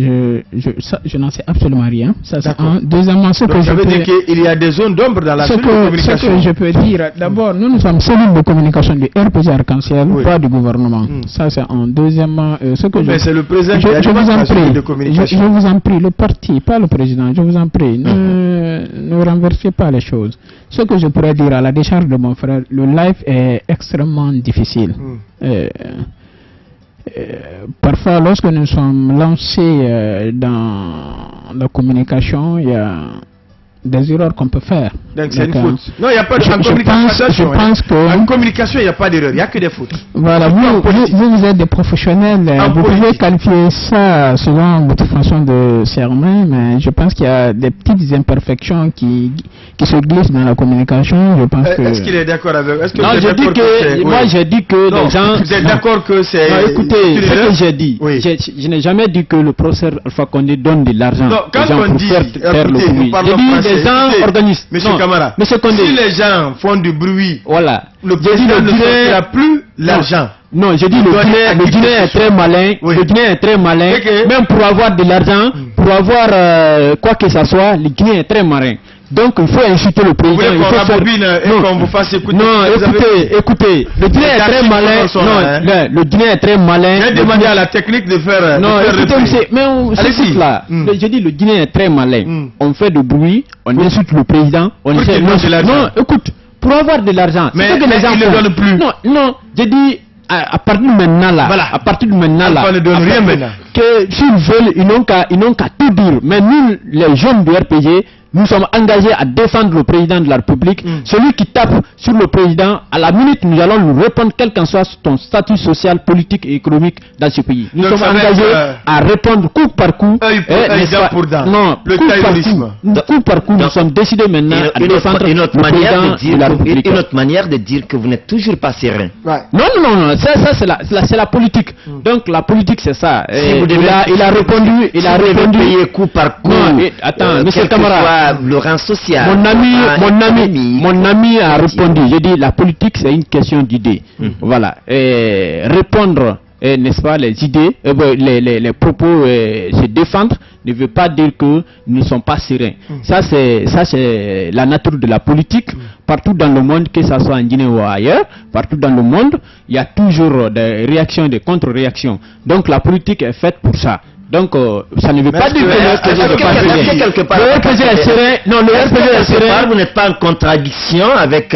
Je n'en sais absolument rien. Ça, c'est un. Deuxièmement, ce que je peux dire qu'il y a des zones d'ombre dans la cellule de communication. Ce que je peux dire, d'abord, nous sommes cellule de communication du RPG Arc-en-Ciel, pas du gouvernement. Ça, c'est un. Deuxièmement, ce que mais c'est le président qui a dit la cellule de communication. Je vous en prie, le parti, pas le président, je vous en prie. Ne renversez pas les choses. Ce que je pourrais dire à la décharge de mon frère, le live est extrêmement difficile. Parfois, lorsque nous sommes lancés dans la communication, il y a des erreurs qu'on peut faire. Donc c'est une faute. Non, il n'y a pas de en communication, il n'y a pas d'erreur, il n'y a que des fautes. Voilà, vous êtes des professionnels, vous pouvez qualifier ça selon votre façon de cerner, mais je pense qu'il y a des petites imperfections qui se glissent dans la communication. Je pense est-ce qu'il est d'accord avec? Non, j'ai dit que les gens... Vous êtes d'accord que c'est... Non, écoutez, ce que j'ai dit, je n'ai jamais dit que le professeur Alpha Condé donne de l'argent aux gens pour faire taire le bruit. J'ai dit les gens organisent. Monsieur Camara, Monsieur Condé, si les gens font du bruit, voilà, le président ne sortira plus l'argent. Non, je dis le Guinéen est très malin. Le Guinéen est très malin. Même pour avoir de l'argent, pour avoir quoi que ce soit, le Guinéen est très malin. Donc il faut insulter le président. Vous voulez qu'on vous fasse écouter? Non, écoutez, le Guinéen est très malin. Non, le Guinéen est très malin. J'ai demandé à la technique de faire. Non, écoutez, mais c'est là. Je dis le Guinéen est très malin. On fait du bruit, on insulte le président, on essaie. Non, écoute, pour avoir de l'argent. Mais il ne donne plus. Non, j'ai dit. À partir de maintenant là, voilà. À partir de maintenant là, ne donne rien maintenant. Que s'ils veulent, ils n'ont qu'à tout dire. Mais nous, les jeunes du RPG, nous sommes engagés à défendre le président de la République. Celui qui tape sur le président, à la minute, nous allons lui répondre, quel qu'en soit ton statut social, politique et économique dans ce pays. Nous sommes engagés à répondre coup par coup. Non, le terrorisme. Coup par coup, nous sommes décidés maintenant à défendre le président de la République. Une autre manière de dire que vous n'êtes toujours pas serein. Non, ça c'est la politique. Donc la politique c'est ça. Il a répondu. Payer coup par coup. Non, attends, monsieur Camara. Le rang social. Mon ami a répondu. J'ai dit la politique c'est une question d'idées. Voilà. Répondre, n'est-ce pas, les idées, les propos, se défendre ne veut pas dire que nous ne sommes pas sereins. Ça c'est la nature de la politique. Partout dans le monde, que ce soit en Guinée ou ailleurs, partout dans le monde, il y a toujours des réactions, des contre-réactions. Donc la politique est faite pour ça. Donc, ça ne veut pas dire que le RPG est serein. Non, le RPG est serein. Vous n'êtes pas en contradiction avec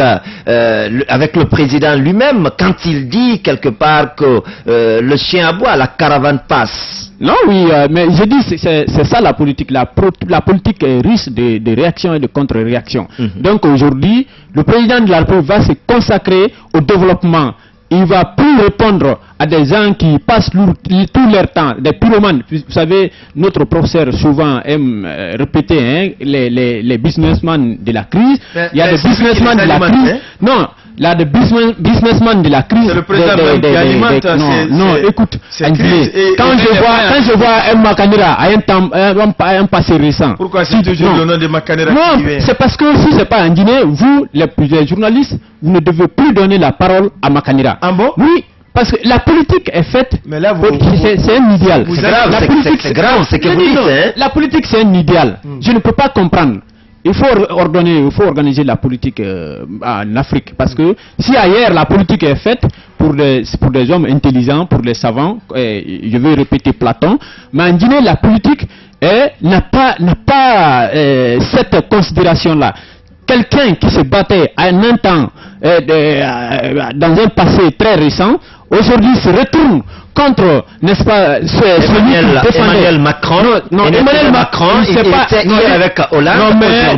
le président lui-même quand il dit quelque part que le chien aboie, la caravane passe. Non, oui, mais je dis c'est ça la politique. La politique est riche de réactions et de contre-réactions. Donc aujourd'hui, le président de la République va se consacrer au développement. Il va plus répondre à des gens qui passent tout leur temps, des pyromanes. Vous savez, notre professeur souvent aime répéter les businessmen de la crise. Il y a des businessmen de la crise. Non, il y a des businessmen de la crise. C'est le président qui alimente. Non, écoute, quand je vois un Makanera à un passé récent. Pourquoi c'est toujours le nom de Makanera? Non, c'est parce que si c'est pas en Guinée, vous, les journalistes, vous ne devez plus donner la parole à Makanera. Ah bon? Oui. Parce que la politique est faite, c'est un idéal. C'est grave, c'est que vous dites, hein? La politique c'est un idéal. Je ne peux pas comprendre. Il faut organiser la politique en Afrique. Parce que si ailleurs la politique est faite pour des hommes intelligents, pour les savants, je vais répéter Platon, mais en Guinée la politique n'a pas cette considération-là. Quelqu'un qui se battait à un temps, dans un passé très récent, aujourd'hui se retourne contre, n'est-ce pas, Emmanuel Macron. Non, Emmanuel Macron, il était avec Hollande. Non, mais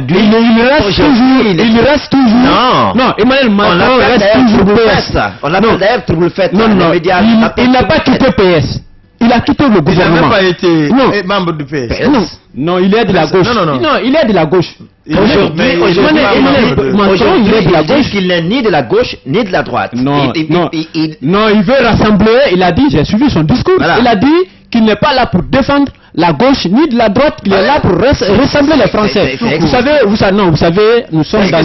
il reste toujours. Non, Emmanuel Macron reste toujours PS. On l'appelle d'ailleurs trouble fait. Non, il n'a pas quitté PS. Il a quitté le gouvernement. Il n'a pas été membre du PS. Non, il est de la gauche. Non, il est de la gauche. Aujourd'hui, il est de la gauche. Il n'est ni de la gauche ni de la droite. Non, il veut rassembler. Il a dit, j'ai suivi son discours. Il a dit qu'il n'est pas là pour défendre la gauche ni de la droite, il est là pour rassembler les Français. Vous savez, nous sommes dans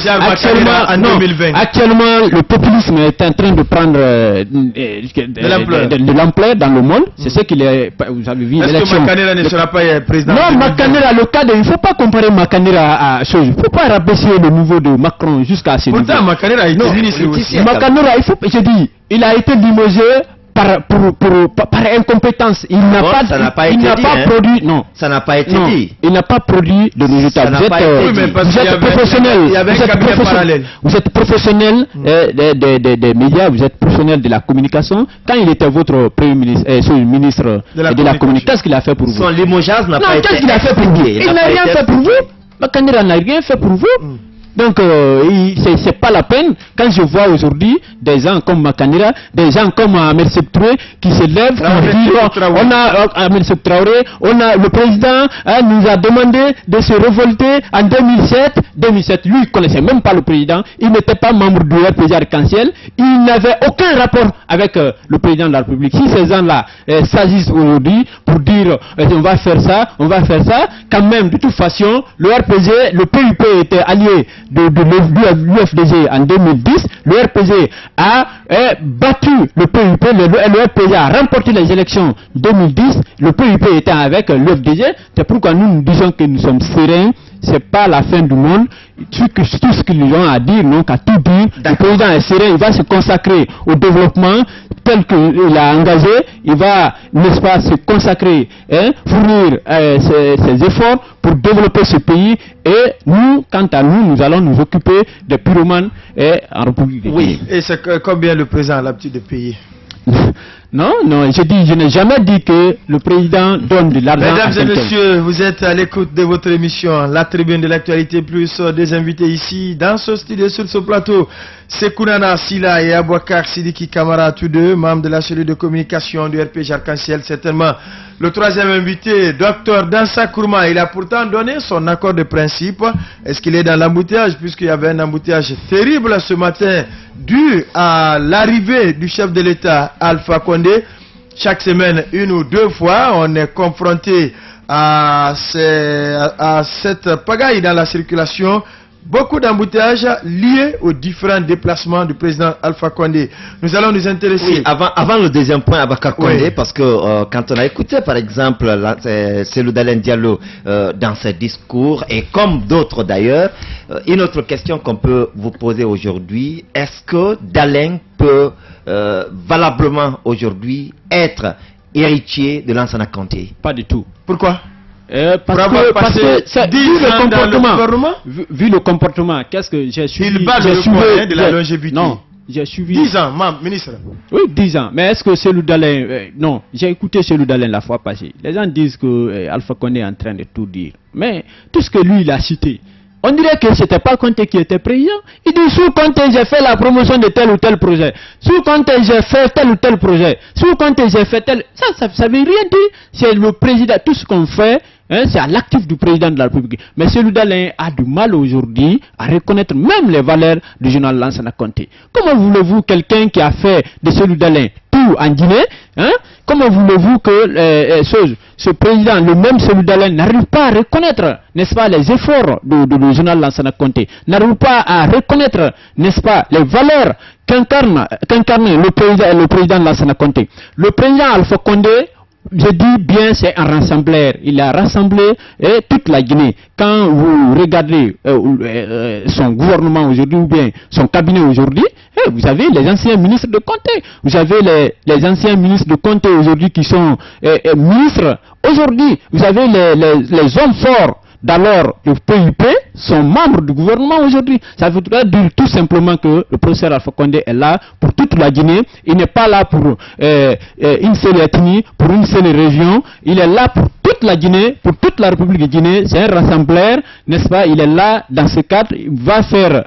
actuellement, le populisme est en train de prendre de l'ampleur dans le monde. C'est ce qu'il est. Vous avez vu l'élection. Est-ce que Makanera ne sera pas président? Non, Makanera, le cas il ne faut pas comparer Makanera à chose. Il ne faut pas rabaisser le niveau de Macron jusqu'à ce niveau. Pourtant, Makanera a été ministre aussi. Makanera, il a été limogé par incompétence. Il n'a pas produit. Non, ça n'a pas été dit. Il n'a pas produit de résultats. Vous êtes professionnel. Vous êtes professionnel des médias. Vous êtes professionnel de la communication. Quand il était votre premier ministre de la communication, qu'est-ce qu'il a fait pour vous? Son limogeage n'a pas été. Qu'est-ce qu'il a fait pour vous? Il n'a rien fait pour vous. Makanera n'a rien fait pour vous. Donc, c'est pas la peine. Quand je vois aujourd'hui des gens comme Makanira, des gens comme Ahmed Sékou Touré qui se lèvent pour dire, Ahmed Sékou Traoré, le président nous a demandé de se révolter en 2007. Lui, il ne connaissait même pas le président. Il n'était pas membre du RPG Arc-en-Ciel. Il n'avait aucun rapport avec le président de la République. Si ces gens-là s'agissent aujourd'hui pour dire on va faire ça, quand même, de toute façon, le RPG, le PUP était allié de l'UFDG en 2010, le RPG a battu le PUP, le RPG a remporté les élections 2010, le PUP était avec l'UFDG, c'est pourquoi nous disons que nous sommes sereins, c'est pas la fin du monde, tout ce qu'ils ont à dire, non qu'à tout dire, le président est serein, il va se consacrer au développement tel qu'il a engagé, il va, n'est-ce pas, se consacrer, fournir ses efforts pour développer ce pays, et nous, quant à nous, nous allons nous occuper des pyromanes en République. Oui, et c'est combien le président a l'habitude de payer? Non, je n'ai jamais dit que le président donne de l'argent à quelqu'un. Mesdames et messieurs, vous êtes à l'écoute de votre émission, la tribune de l'actualité plus des invités ici, dans ce studio, sur ce plateau. Sekounana Sila et Abouakar Sidiki Kamara, tous deux, membres de la cellule de communication du RPG Arc-en-Ciel. Certainement, le troisième invité, Dr Dansa Kourma, il a pourtant donné son accord de principe. Est-ce qu'il est dans l'embouteillage, puisqu'il y avait un embouteillage terrible ce matin, dû à l'arrivée du chef de l'État, Alpha Condé. Chaque semaine, une ou deux fois, on est confronté à cette pagaille dans la circulation. Beaucoup d'embouteillages liés aux différents déplacements du président Alpha Condé. Nous allons nous intéresser. Oui, avant le deuxième point, Abakar Condé, oui. Parce que quand on a écouté par exemple Cellou Dalein Diallo dans ses discours, et comme d'autres d'ailleurs, une autre question qu'on peut vous poser aujourd'hui, est-ce que Dalein peut valablement aujourd'hui être héritier de Lansana Conté? Pas du tout. Pourquoi? Parce que vu le comportement, qu'est-ce que j'ai suivi? Il bat le record de la longévité. Non, j'ai suivi. 10 ans, ministre. Oui, 10 ans. Mais est-ce que Cellou Dalein... non, j'ai écouté Cellou Dalein la fois passée. Les gens disent que Alpha Condé est en train de tout dire. Mais tout ce que lui, il a cité, on dirait que c'était pas Conté qui était président. Il dit, sous Conté, j'ai fait la promotion de tel ou tel projet. Sous Conté, j'ai fait tel ou tel projet. Sous Conté, j'ai fait tel... Ça veut rien dire. C'est le président. Tout ce qu'on fait, c'est à l'actif du président de la République. Mais Cellou Dalein a du mal aujourd'hui à reconnaître même les valeurs du journal Lansana Conté. Comment voulez-vous quelqu'un qui a fait de Cellou Dalein tout en Guinée, comment voulez-vous que ce président, le même Cellou Dalein, n'arrive pas à reconnaître, n'est-ce pas, les efforts du journal Lansana Conté, n'arrive pas à reconnaître, n'est-ce pas, les valeurs qu'incarne le président Lansana Conté. Le président Alpha Condé, je dis bien, c'est un rassembleur. Il a rassemblé toute la Guinée. Quand vous regardez son gouvernement aujourd'hui ou bien son cabinet aujourd'hui, vous avez les anciens ministres de Conté. Vous avez les anciens ministres de Conté aujourd'hui qui sont ministres. Aujourd'hui, vous avez les hommes forts d'alors le PUP sont membres du gouvernement aujourd'hui. Ça voudrait dire tout simplement que le professeur Alpha Condé est là pour toute la Guinée. Il n'est pas là pour une seule ethnie, pour une seule région. Il est là pour toute la Guinée, pour toute la République de Guinée. C'est un rassembleur, n'est-ce pas? Il est là dans ce cadre. Il va faire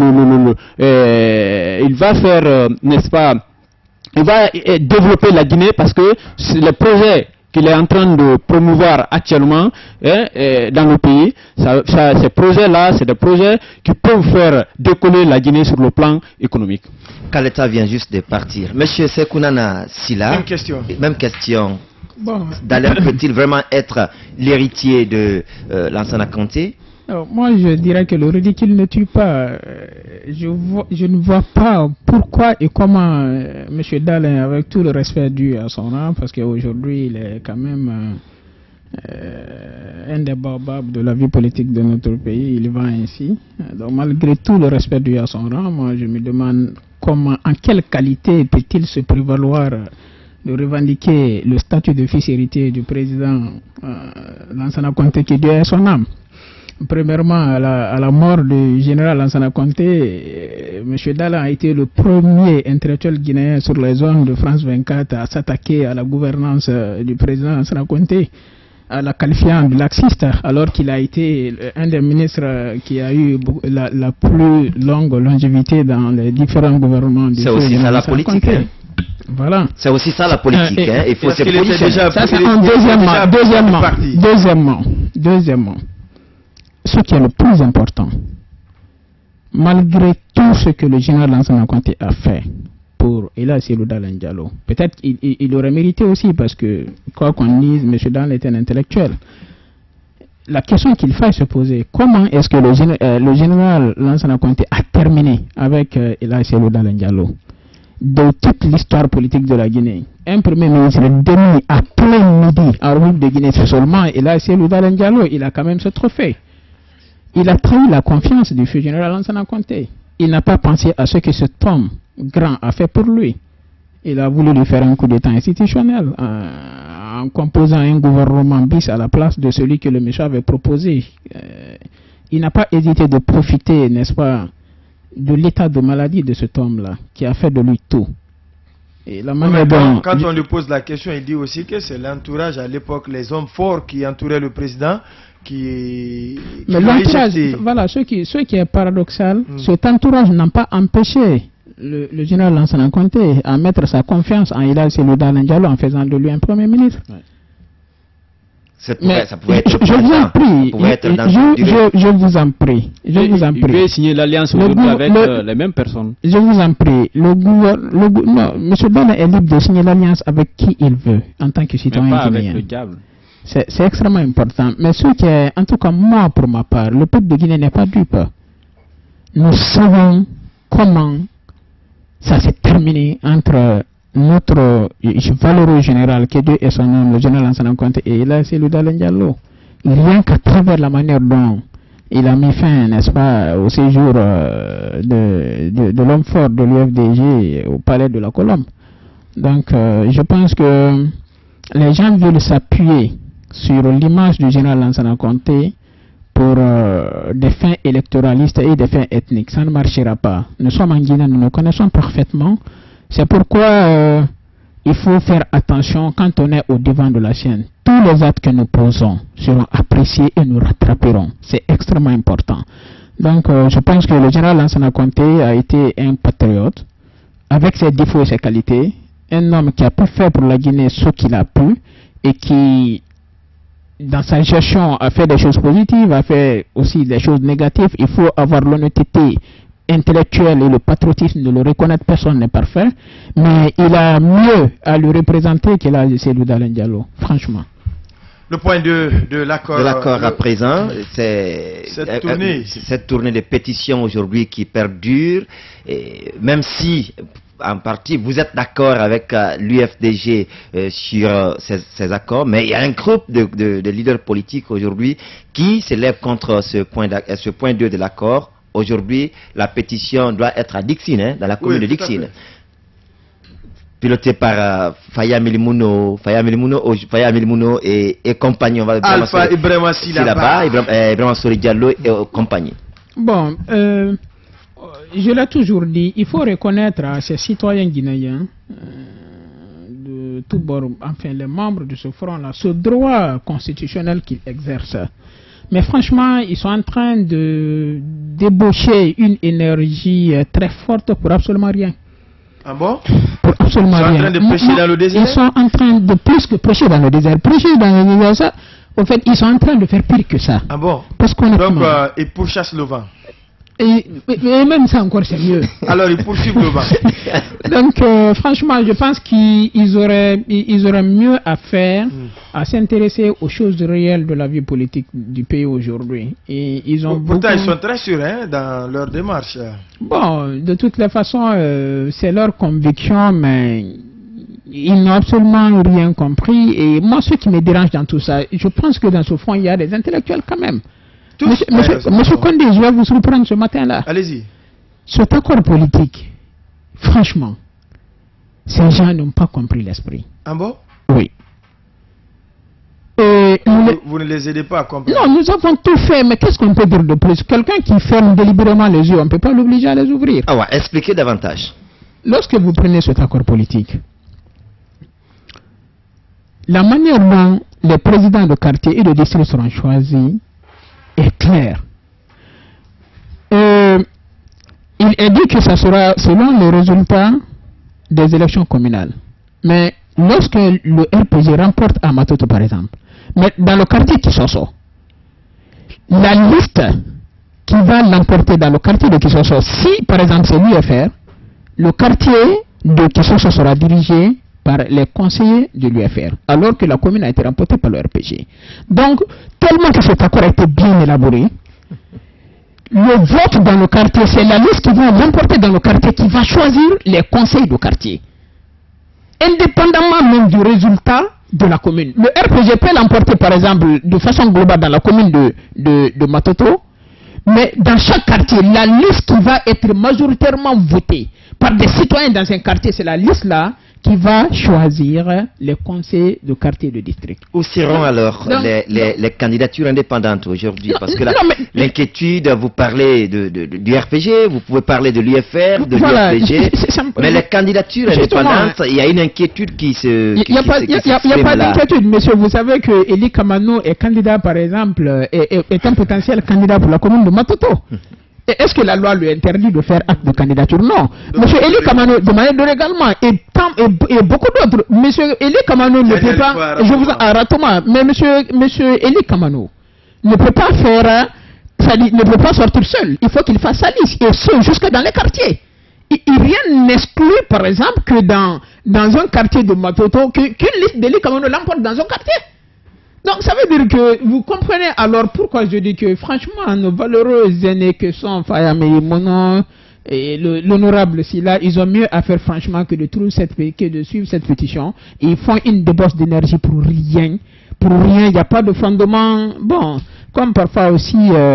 n'est-ce pas? Il va développer la Guinée parce que les projets qu'il est en train de promouvoir actuellement dans le pays, ces projets-là, c'est des projets qui peuvent faire décoller la Guinée sur le plan économique. Kaleta vient juste de partir. Monsieur Sekounana Sila, même question. Bon. Dalein peut-il vraiment être l'héritier de Lansana Conté? Moi, je dirais que le ridicule ne tue pas. Je ne vois pas pourquoi et comment M. Dalein, avec tout le respect dû à son rang, parce qu'aujourd'hui, il est quand même un des baobabs de la vie politique de notre pays, il va ainsi. Donc, malgré tout le respect dû à son rang, moi, je me demande comment, en quelle qualité peut-il se prévaloir de revendiquer le statut de fils héritier du président Lansana Conté qui Dieu est son âme. Premièrement, à la mort du général Lansana Conté, M. Dalein a été le premier intellectuel guinéen sur les zones de France 24 à s'attaquer à la gouvernance du président Lansana Conté. la qualifiant de laxiste, alors qu'il a été un des ministres qui a eu la plus longue longévité dans les différents gouvernements. C'est aussi ça la politique. Voilà. C'est aussi ça la politique. Il faut se positionner. Ça, c'est en deuxièmement, ce qui est le plus important, malgré tout ce que le général Lansana Conté a fait pour Ella Seydou Dalein Diallo, peut-être il aurait mérité aussi, parce que, quoi qu'on dise, M. Dan est un intellectuel. La question qu'il faille se poser, comment est-ce que le général Lansana Conté a terminé avec Ella Seydou Dalein Diallo? De toute l'histoire politique de la Guinée, un premier ministre demi à plein midi en République de Guinée, c'est seulement Ella Seydou Dalein Diallo, il a quand même ce trophée. Il a trahi la confiance du feu général Lansana Conté. Il n'a pas pensé à ce que cet homme grand a fait pour lui. Il a voulu lui faire un coup d'état institutionnel en composant un gouvernement bis à la place de celui que le méchant avait proposé. Il n'a pas hésité de profiter, n'est-ce pas, de l'état de maladie de cet homme-là, qui a fait de lui tout. Et la manière dont... Quand on lui pose la question, il dit aussi que c'est l'entourage, à l'époque, les hommes forts qui entouraient le président, qui mais l'entourage, voilà, ce qui est paradoxal, cet entourage n'a pas empêché le général Lansana Conté à mettre sa confiance en Ella Seydou Dalein Diallo en faisant de lui un premier ministre. Ouais. Ça pouvait être je vous en prie, je vous en prie. Il veut signer l'alliance avec les mêmes personnes. Je vous en prie. Non, M. Dan est libre de signer l'alliance avec qui il veut en tant que citoyen guinéen. Avec le diable. C'est extrêmement important. Mais ce qui est, en tout cas moi pour ma part, le peuple de Guinée n'est pas dupe. Nous savons comment ça s'est terminé entre notre valeureux général, qui est Dieu et son nom, le général Lansana Conté, et Ella Seydou Dalein Diallo. Rien qu'à travers la manière dont il a mis fin, n'est-ce pas, au séjour de l'homme fort de l'UFDG au palais de la Colombe. Donc, je pense que les gens veulent s'appuyer sur l'image du général Lansana Conté pour des fins électoralistes et des fins ethniques. Ça ne marchera pas. Nous sommes en Guinée, nous nous connaissons parfaitement. C'est pourquoi il faut faire attention quand on est au devant de la scène. Tous les actes que nous posons seront appréciés et nous rattraperons. C'est extrêmement important. Donc, je pense que le général Lansana Conté a été un patriote, avec ses défauts et ses qualités, un homme qui a pu faire pour la Guinée ce qu'il a pu, et qui, dans sa gestion, a fait des choses positives, a fait aussi des choses négatives. Il faut avoir l'honnêteté intellectuelle et le patriotisme de le reconnaître. Personne n'est parfait, mais il a mieux à le représenter que Ella Seydou Dalein Diallo, franchement. Le point de l'accord. De l'accord à présent, c'est cette tournée de pétitions aujourd'hui qui perdure, et même si en partie vous êtes d'accord avec l'UFDG sur ces accords, mais il y a un groupe de leaders politiques aujourd'hui qui s'élève contre ce point 2 de l'accord. Aujourd'hui, la pétition doit être à Dixine, dans la commune de Dixine, pilotée par Faya Milimouno et compagnie. On va Alpha Ibrahima Silaba, Ibrahima Sori Diallo et compagnie. Bon, je l'ai toujours dit, il faut reconnaître à ces citoyens guinéens de tous bords, enfin les membres de ce front-là, ce droit constitutionnel qu'ils exercent. Mais franchement, ils sont en train de débaucher une énergie très forte pour absolument rien. Ah bon? Pour absolument rien. Ils sont en train de prêcher dans le désert? Ils sont en train de plus que prêcher dans le désert. Prêcher dans le désert, ça, en fait, ils sont en train de faire pire que ça. Ah bon? Parce qu'on donc, ils pourchassent le vent. Et même ça encore, c'est mieux. Alors, ils poursuivent le vent. Donc, franchement, je pense qu'ils auraient mieux à faire à s'intéresser aux choses réelles de la vie politique du pays aujourd'hui. Et ils ont pourtant, ils sont très sûrs dans leur démarche. Bon, de toutes les façons, c'est leur conviction, mais ils n'ont absolument rien compris. Et moi, ce qui me dérange dans tout ça, je pense que dans ce fond, il y a des intellectuels quand même. Monsieur Condé, je vais vous surprendre ce matin-là. Allez-y. Cet accord politique, franchement, ces gens n'ont pas compris l'esprit. Ah bon? Oui. Vous ne les aidez pas à comprendre? Non, nous avons tout fait, mais qu'est-ce qu'on peut dire de plus? Quelqu'un qui ferme délibérément les yeux, on ne peut pas l'obliger à les ouvrir. Ah ouais, expliquez davantage. Lorsque vous prenez cet accord politique, la manière dont les présidents de quartier et de district seront choisis est clair. Il est dit que ça sera selon les résultats des élections communales. Mais lorsque le RPG remporte à Matoto, par exemple, mais dans le quartier Kisoso, la liste qui va l'emporter dans le quartier de Kisoso, si par exemple c'est l'UFR, le quartier de Kisoso sera dirigé par les conseillers de l'UFR, alors que la commune a été remportée par le RPG. Donc, tellement que cet accord a été bien élaboré, le vote dans le quartier, c'est la liste qui va l'emporter dans le quartier qui va choisir les conseils de quartier. Indépendamment même du résultat de la commune. Le RPG peut l'emporter par exemple de façon globale dans la commune de Matoto, mais dans chaque quartier, la liste qui va être majoritairement votée par des citoyens dans un quartier, c'est la liste là qui va choisir les conseils de quartier de district. Où seront alors les candidatures indépendantes aujourd'hui? Parce que l'inquiétude, vous parlez du RPG, vous pouvez parler de l'UFR, de l'UFPG, mais les candidatures indépendantes, il y a une inquiétude qui se... Il n'y a pas d'inquiétude, monsieur. Vous savez que Eli Kamano est candidat, par exemple, est un potentiel candidat pour la commune de Matoto. Est-ce que la loi lui interdit de faire acte de candidature? Non. Monsieur Eli Kamano, de manière légalement, et beaucoup d'autres. Monsieur Eli Kamano ne peut pas, je vous en mais monsieur Eli Kamano ne peut pas faire, ne peut pas sortir seul. Il faut qu'il fasse sa liste, et ce, jusque dans les quartiers. Rien n'exclut, par exemple, que dans un quartier de Matoto, qu'une liste d'Eli Kamano l'emporte dans un quartier. Donc ça veut dire que vous comprenez alors pourquoi je dis que franchement nos valeureux aînés que sont Fayame Mono et l'honorable Silla, ils ont mieux à faire franchement que de suivre cette pétition. Ils font une débauche d'énergie pour rien, il n'y a pas de fondement. Bon, comme parfois aussi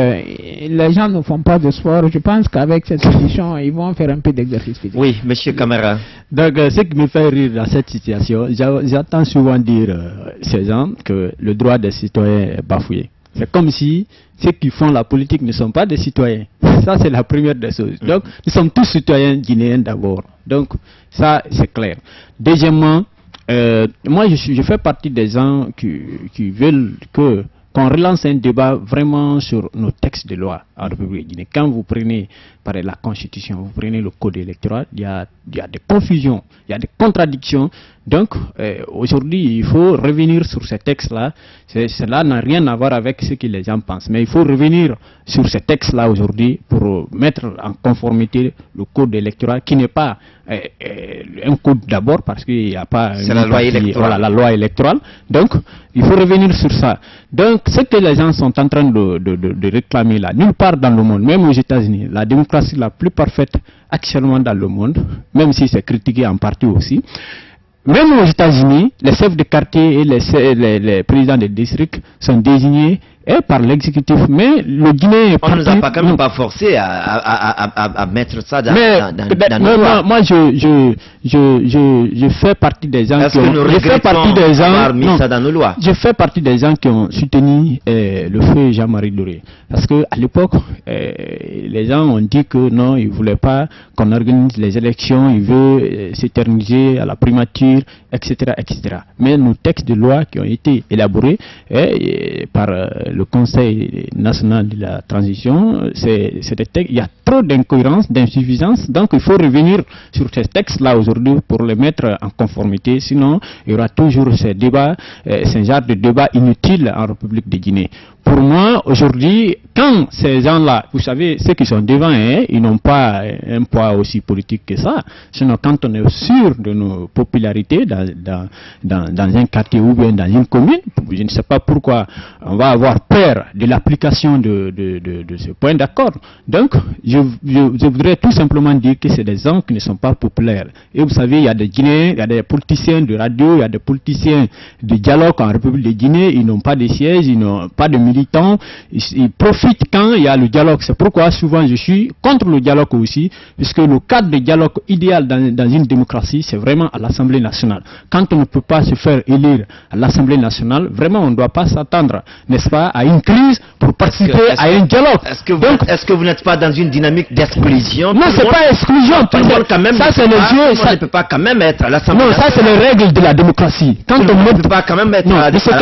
les gens ne font pas de sport, je pense qu'avec cette pétition ils vont faire un peu d'exercice physique. Oui, monsieur Camara. Donc ce qui me fait rire dans cette situation, j'entends souvent dire ces gens que le droit des citoyens est bafoué. C'est comme si ceux qui font la politique ne sont pas des citoyens. Ça, c'est la première des choses. Donc, nous sommes tous citoyens guinéens d'abord. Donc, ça, c'est clair. Deuxièmement, moi, je fais partie des gens qui veulent qu'on relance un débat vraiment sur nos textes de loi en République guinéenne. Quand vous prenez par la Constitution, vous prenez le code électoral, il y a des confusions, il y a des contradictions. Donc, aujourd'hui, il faut revenir sur ces textes-là. Cela n'a rien à voir avec ce que les gens pensent. Mais il faut revenir sur ces textes-là aujourd'hui pour mettre en conformité le code électoral, qui n'est pas un code d'abord, parce qu'il n'y a pas... C'est la loi électorale. Voilà, la loi électorale. Donc, il faut revenir sur ça. Donc, ce que les gens sont en train de réclamer là, nulle part dans le monde, même aux États-Unis, la démocratie la plus parfaite actuellement dans le monde, même si c'est critiqué en partie aussi, même aux États-Unis, les chefs de quartier et les présidents des districts sont désignés par l'exécutif, mais le Guinée... On ne nous a pas quand même pas forcé à mettre ça dans nos lois. Moi, je fais partie des gens qui ont... Je fais partie des gens... mis ça dans nos lois. Je fais partie des gens qui ont soutenu le feu Jean-Marie Doré. Parce qu'à l'époque, les gens ont dit que non, ils ne voulaient pas qu'on organise les élections, ils veulent s'éterniser à la primature, etc., etc. Mais nos textes de loi qui ont été élaborés par le Conseil national de la transition, c'est des textes, il y a trop d'incohérences, d'insuffisances, donc il faut revenir sur ces textes-là aujourd'hui pour les mettre en conformité, sinon il y aura toujours ces débats, ce genre de débat inutile en République de Guinée. Pour moi, aujourd'hui, quand ces gens-là, vous savez, ceux qui sont devant, ils n'ont pas un poids aussi politique que ça. Sinon, quand on est sûr de nos popularités dans un quartier ou bien dans une commune, je ne sais pas pourquoi on va avoir peur de l'application de ce point d'accord. Donc, je voudrais tout simplement dire que c'est des gens qui ne sont pas populaires. Et vous savez, il y a des Guinéens, il y a des politiciens de radio, il y a des politiciens de dialogue en République de Guinée, ils n'ont pas de siège, ils n'ont pas de militants, ils profitent quand il y a le dialogue. C'est pourquoi souvent je suis contre le dialogue aussi, puisque le cadre de dialogue idéal dans une démocratie, c'est vraiment à l'Assemblée nationale. Quand on ne peut pas se faire élire à l'Assemblée nationale, vraiment on ne doit pas s'attendre, n'est-ce pas, à une crise pour participer à un dialogue. Est-ce que vous n'êtes pas dans une dynamique d'exclusion? Non, c'est pas exclusion. Ça, c'est le jeu. Ça ne peut pas quand même être à l'Assemblée nationale. Non, ça, c'est les règles de la démocratie. Quand on ne peut pas quand même être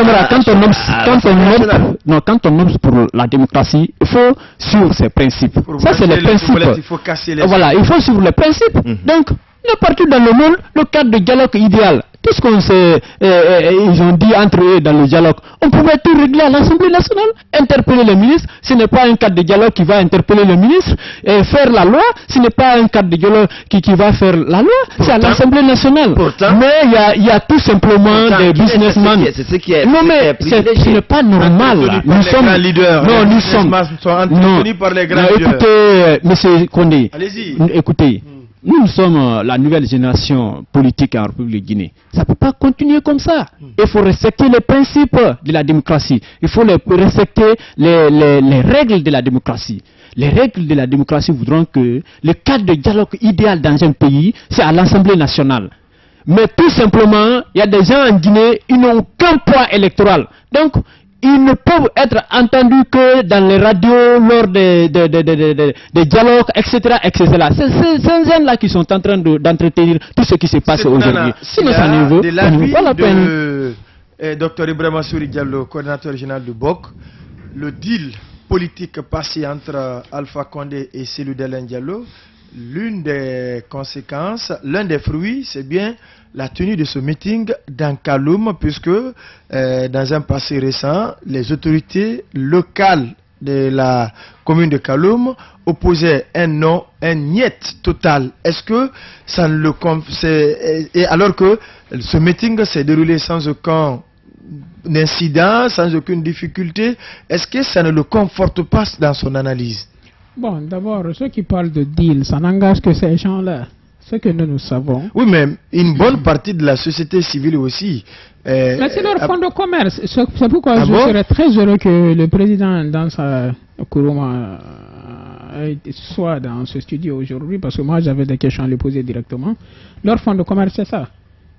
quand on opte pour la démocratie, il faut suivre ses principes. Ça, c'est les principes. Il faut casser les... Voilà, il faut suivre les principes. Donc, partout dans le monde, le cadre de dialogue idéal, tout ce qu'on sait, ils ont dit entre eux dans le dialogue, on pouvait tout régler à l'Assemblée nationale, interpeller les ministres, ce n'est pas un cadre de dialogue qui va interpeller le ministre, et faire la loi, ce n'est pas un cadre de dialogue qui va faire la loi, c'est à l'Assemblée nationale. Mais il y a tout simplement des businessmen. C'est ce qui est... Non mais ce n'est pas normal. Nous sommes leaders. Non, nous sommes... par les grands leaders. Écoutez, monsieur Condé, allez-y. Écoutez. Nous sommes la nouvelle génération politique en République de Guinée. Ça ne peut pas continuer comme ça. Il faut respecter les principes de la démocratie. Il faut respecter les règles de la démocratie. Les règles de la démocratie voudront que le cadre de dialogue idéal dans un pays, c'est à l'Assemblée nationale. Mais tout simplement, il y a des gens en Guinée, ils n'ont aucun poids électoral. Donc, ils ne peuvent être entendus que dans les radios, lors des dialogues, etc. C'est ces gens-là qui sont en train d'entretenir tout ce qui se passe aujourd'hui. Sinon, ça ne vaut pas la peine. Dr Ibrahima Souri Diallo, coordinateur général du BOC, le deal politique passé entre Alpha Condé et Cellou Dalein Diallo, l'une des conséquences, l'un des fruits, c'est bien la tenue de ce meeting dans Kaloum, puisque dans un passé récent, les autorités locales de la commune de Kaloum opposaient un non, un niet total. Est-ce que ça ne le... Et alors que ce meeting s'est déroulé sans aucun incident, sans aucune difficulté, est-ce que ça ne le conforte pas dans son analyse? Bon, d'abord, ceux qui parlent de deal, ça n'engage que ces gens-là. Ce que nous savons. Oui, mais une bonne partie de la société civile aussi. Mais c'est leur fonds de commerce. C'est pourquoi je serais très heureux que le président Dansa Kourouma soit dans ce studio aujourd'hui, parce que moi j'avais des questions à lui poser directement. Leur fonds de commerce, c'est ça.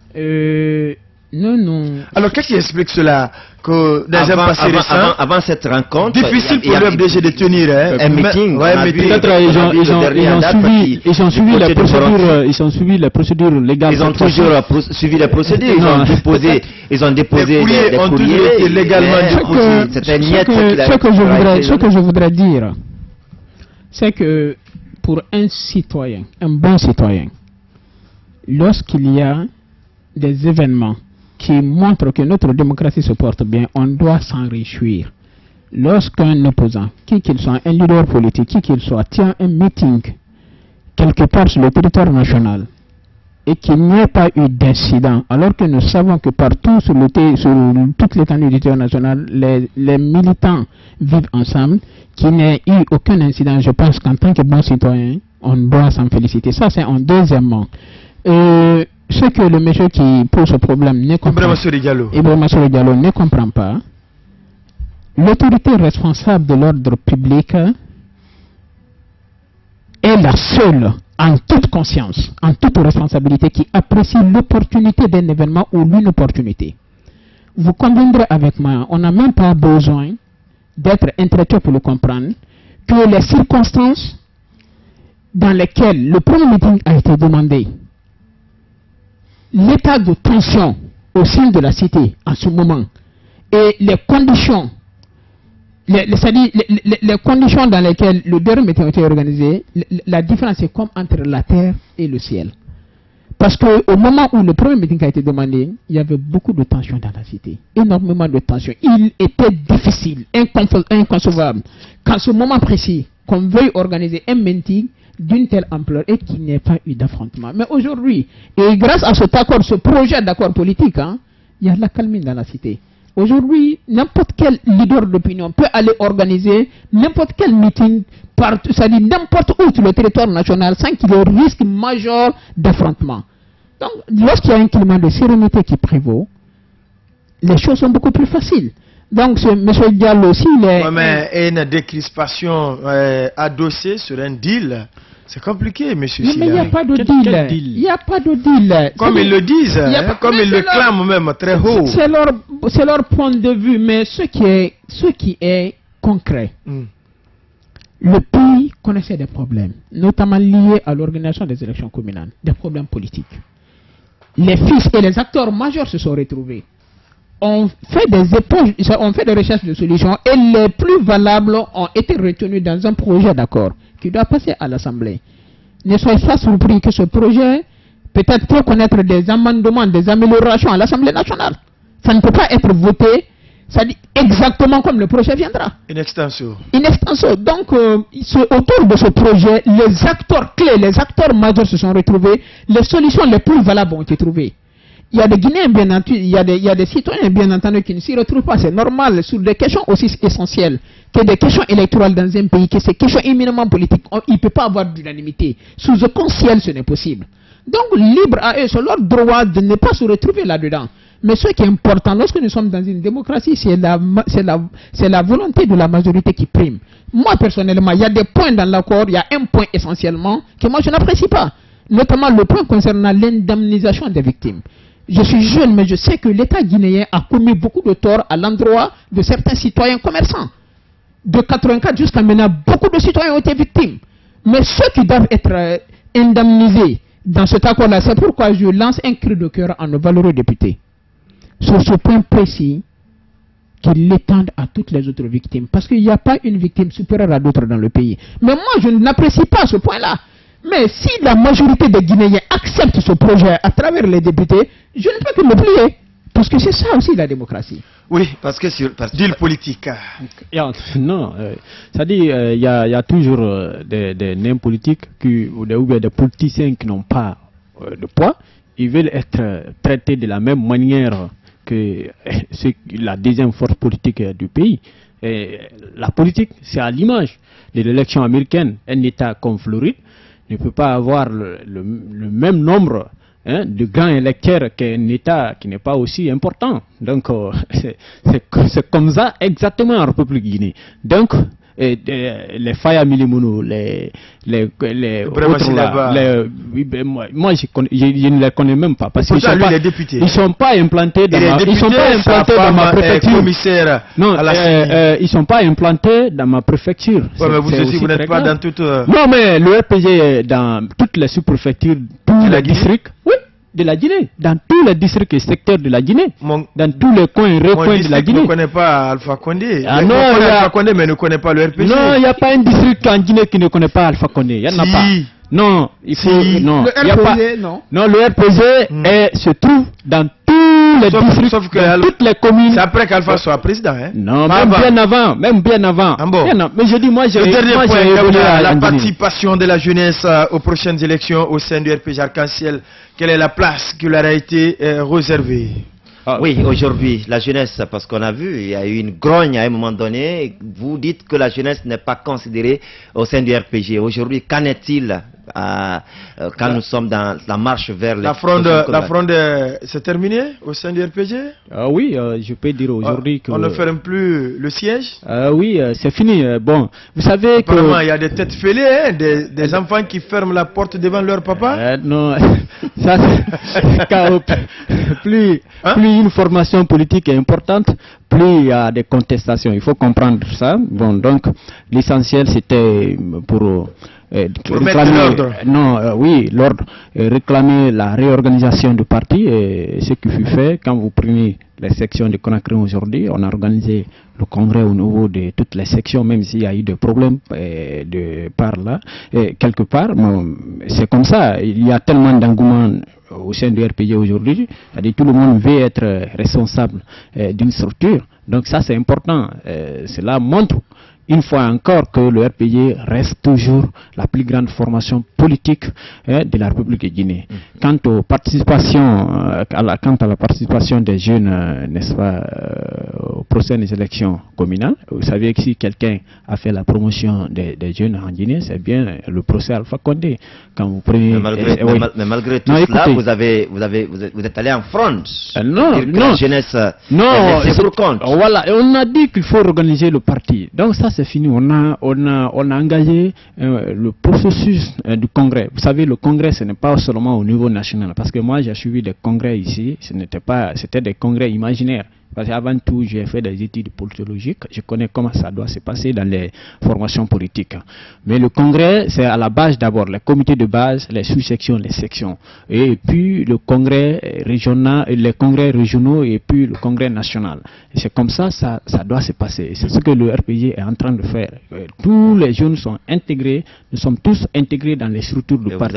Non. Alors, qu'est-ce qui explique cela? Que dans un passé récent, avant cette rencontre, difficile pour le FDG de tenir un meeting. Peut-être ils ont suivi les procédures légales. Ils ont toujours suivi les procédures. Ils ont déposé des courriers légalement déposés. Ce que je voudrais dire, c'est que pour un citoyen, un bon citoyen, lorsqu'il y a des événements qui montrent que notre démocratie se porte bien, on doit s'en réjouir. Lorsqu'un opposant, qui qu'il soit, un leader politique, qui qu'il soit, tient un meeting quelque part sur le territoire national et qu'il n'y ait pas eu d'incident, alors que nous savons que partout sur toute l'étendue du territoire national, les militants vivent ensemble, qu'il n'y ait eu aucun incident, je pense qu'en tant que bon citoyen, on doit s'en féliciter. Ça, c'est en deuxièmement. Ce que le monsieur qui pose ce problème ne comprend pas, l'autorité responsable de l'ordre public est la seule, en toute conscience, en toute responsabilité, qui apprécie l'opportunité d'un événement ou l'inopportunité. Vous conviendrez avec moi, on n'a même pas besoin d'être intellectuel pour le comprendre, que les circonstances dans lesquelles le premier meeting a été demandé, l'état de tension au sein de la cité en ce moment et les conditions, les conditions dans lesquelles le dernier meeting a été organisé, la différence est comme entre la terre et le ciel. Parce qu'au moment où le premier meeting a été demandé, il y avait beaucoup de tension dans la cité, énormément de tension. Il était difficile, inconcevable, qu'en ce moment précis, qu'on veuille organiser un meeting d'une telle ampleur et qu'il n'y ait pas eu d'affrontement. Mais aujourd'hui, et grâce à cet accord, ce projet d'accord politique, il y a de la calmie dans la cité. Aujourd'hui, n'importe quel leader d'opinion peut aller organiser n'importe quel meeting, c'est-à-dire n'importe où sur le territoire national, sans qu'il y ait risque majeur d'affrontement. Donc, lorsqu'il y a un climat de sérénité qui prévaut, les choses sont beaucoup plus faciles. Donc, M. Diallo aussi, il est... Ouais, mais une décrispation adossée sur un deal, c'est compliqué, monsieur Non, mais il n'y a pas de deal. Il n'y a pas de deal. Comme ils le disent, comme ils le clament même très haut. C'est leur point de vue, mais ce qui est concret. Le pays connaissait des problèmes, notamment liés à l'organisation des élections communales, des problèmes politiques. Les fils et les acteurs majeurs se sont retrouvés. On fait des éponges, on fait des recherches de solutions et les plus valables ont été retenus dans un projet d'accord qui doit passer à l'Assemblée. Ne soyez pas surpris que ce projet peut-être peut connaître des amendements, des améliorations à l'Assemblée nationale. Ça ne peut pas être voté. Ça dit exactement comme le projet viendra. Une extension. Une extension. Donc, autour de ce projet, les acteurs clés, les acteurs majeurs se sont retrouvés. Les solutions les plus valables ont été trouvées. Il y a des Guinéens, bien entendu, il y a des citoyens, bien entendu, qui ne s'y retrouvent pas. C'est normal, sur des questions aussi essentielles que des questions électorales dans un pays, que ces questions éminemment politiques. Il ne peut pas avoir d'unanimité. Sous aucun ciel, ce n'est possible. Donc, libre à eux, c'est leur droit de ne pas se retrouver là-dedans. Mais ce qui est important, lorsque nous sommes dans une démocratie, c'est la volonté de la majorité qui prime. Moi, personnellement, il y a des points dans l'accord, il y a un point essentiellement que moi, je n'apprécie pas. Notamment le point concernant l'indemnisation des victimes. Je suis jeune, mais je sais que l'État guinéen a commis beaucoup de torts à l'endroit de certains citoyens commerçants. De 84 jusqu'à maintenant, beaucoup de citoyens ont été victimes. Mais ceux qui doivent être indemnisés dans cet accord-là, c'est pourquoi je lance un cri de cœur à nos valeureux députés. Sur ce point précis, qu'ils l'étendent à toutes les autres victimes. Parce qu'il n'y a pas une victime supérieure à d'autres dans le pays. Mais moi, je n'apprécie pas ce point-là. Mais si la majorité des Guinéens acceptent ce projet à travers les députés, je ne peux que me plier. Parce que c'est ça aussi la démocratie. Oui, parce que sur deal politique. Non, c'est-à-dire il y a toujours des nains politiques ou des politiciens qui n'ont pas de poids. Ils veulent être traités de la même manière que la deuxième force politique du pays. Et la politique, c'est à l'image de l'élection américaine. Un État comme Floride ne peut pas avoir le même nombre de grands électeurs qu'un État qui n'est pas aussi important. Donc, c'est comme ça exactement en République Guinée. Donc, les Faya Milimono, les autres là, moi je ne les connais même pas parce qu'ils ne sont pas implantés dans ma préfecture. Non, ils sont pas implantés dans ma préfecture. Ouais, mais vous aussi, vous n'êtes pas dans toute... Non, mais le RPG est dans toutes les sous-préfectures, tous les districts. Oui, de la Guinée, dans tous les districts et secteurs de la Guinée, dans tous les coins et recoins de la Guinée. On ne connaît pas Alpha Condé. Ah non, il y a... Alpha Condé, mais ne connaît pas le RPG. Non, il n'y a pas un district en Guinée qui ne connaît pas Alpha Condé. Il n'y en a pas. Non, il faut... Non, le RPG, non. Non, le RPG se trouve dans tous les districts, sauf que dans toutes les communes. C'est après qu'Alpha soit président, hein? Non, même bien avant. Ah bon. Mais je dis, moi, j'ai... Le dernier point, la participation de la jeunesse aux prochaines élections au sein du RPG Arc-en-Ciel. Quelle est la place qui leur a été réservée? Oui, aujourd'hui, la jeunesse, parce qu'on a vu, il y a eu une grogne à un moment donné. Vous dites que la jeunesse n'est pas considérée au sein du RPG. Aujourd'hui, qu'en est-il quand nous sommes dans la marche vers les... La fronde s'est terminée au sein du RPG? Oui, je peux dire aujourd'hui que... On ne ferme plus le siège? Oui, c'est fini. Bon, vous savez apparemment, il y a des têtes fêlées, hein, des enfants qui ferment la porte devant leur papa? Non, ça, plus une formation politique est importante, plus il y a des contestations. Il faut comprendre ça. Bon, donc, l'essentiel, c'était pour mettre l'ordre. L'ordre. Réclamer la réorganisation du parti, et ce qui fut fait quand vous prenez les sections de Conakry aujourd'hui. On a organisé le congrès au niveau de toutes les sections, même s'il y a eu des problèmes de par là. Et quelque part, c'est comme ça. Il y a tellement d'engouement au sein du RPG aujourd'hui. C'est-à-dire tout le monde veut être responsable d'une structure. Donc ça, c'est important. Cela montre une fois encore que le RPG reste toujours la plus grande formation politique de la République de Guinée. Quant à la participation des jeunes, n'est-ce pas, aux prochaines élections communales, vous savez que si quelqu'un a fait la promotion des jeunes en Guinée, c'est bien le procès Alpha Condé. Quand vous prenez, mais malgré tout cela, vous êtes allé en front. Non, la jeunesse, c'est pour compte. Voilà, et on a dit qu'il faut organiser le parti. Donc ça c'est fini. On a engagé le processus du congrès. Vous savez, le congrès ce n'est pas seulement au niveau national, parce que moi j'ai suivi des congrès ici. C'était des congrès imaginaires. Parce qu'avant tout, j'ai fait des études politologiques. Je connais comment ça doit se passer dans les formations politiques. Mais le congrès, c'est à la base d'abord, les comités de base, les sous-sections, les sections. Et puis le congrès régional, les congrès régionaux et puis le congrès national. Et c'est comme ça doit se passer. Et c'est ce que le RPG est en train de faire. Tous les jeunes sont intégrés, nous sommes tous intégrés dans les structures du parti.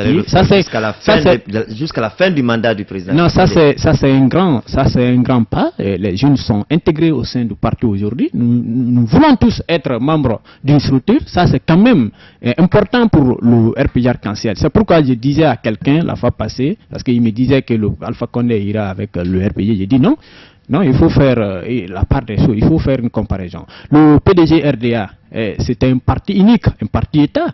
Jusqu'à la fin du mandat du président. Non, ça c'est un grand pas. Les jeunes sont intégrés au sein du parti aujourd'hui. Nous voulons tous être membres d'une structure. Ça, c'est quand même important pour le RPG Arc-en-Ciel. C'est pourquoi je disais à quelqu'un la fois passée, parce qu'il me disait que le Alpha Condé ira avec le RPG. J'ai dit non. Non, il faut faire la part des choses. Il faut faire une comparaison. Le PDG RDA, c'est un parti unique, un parti État.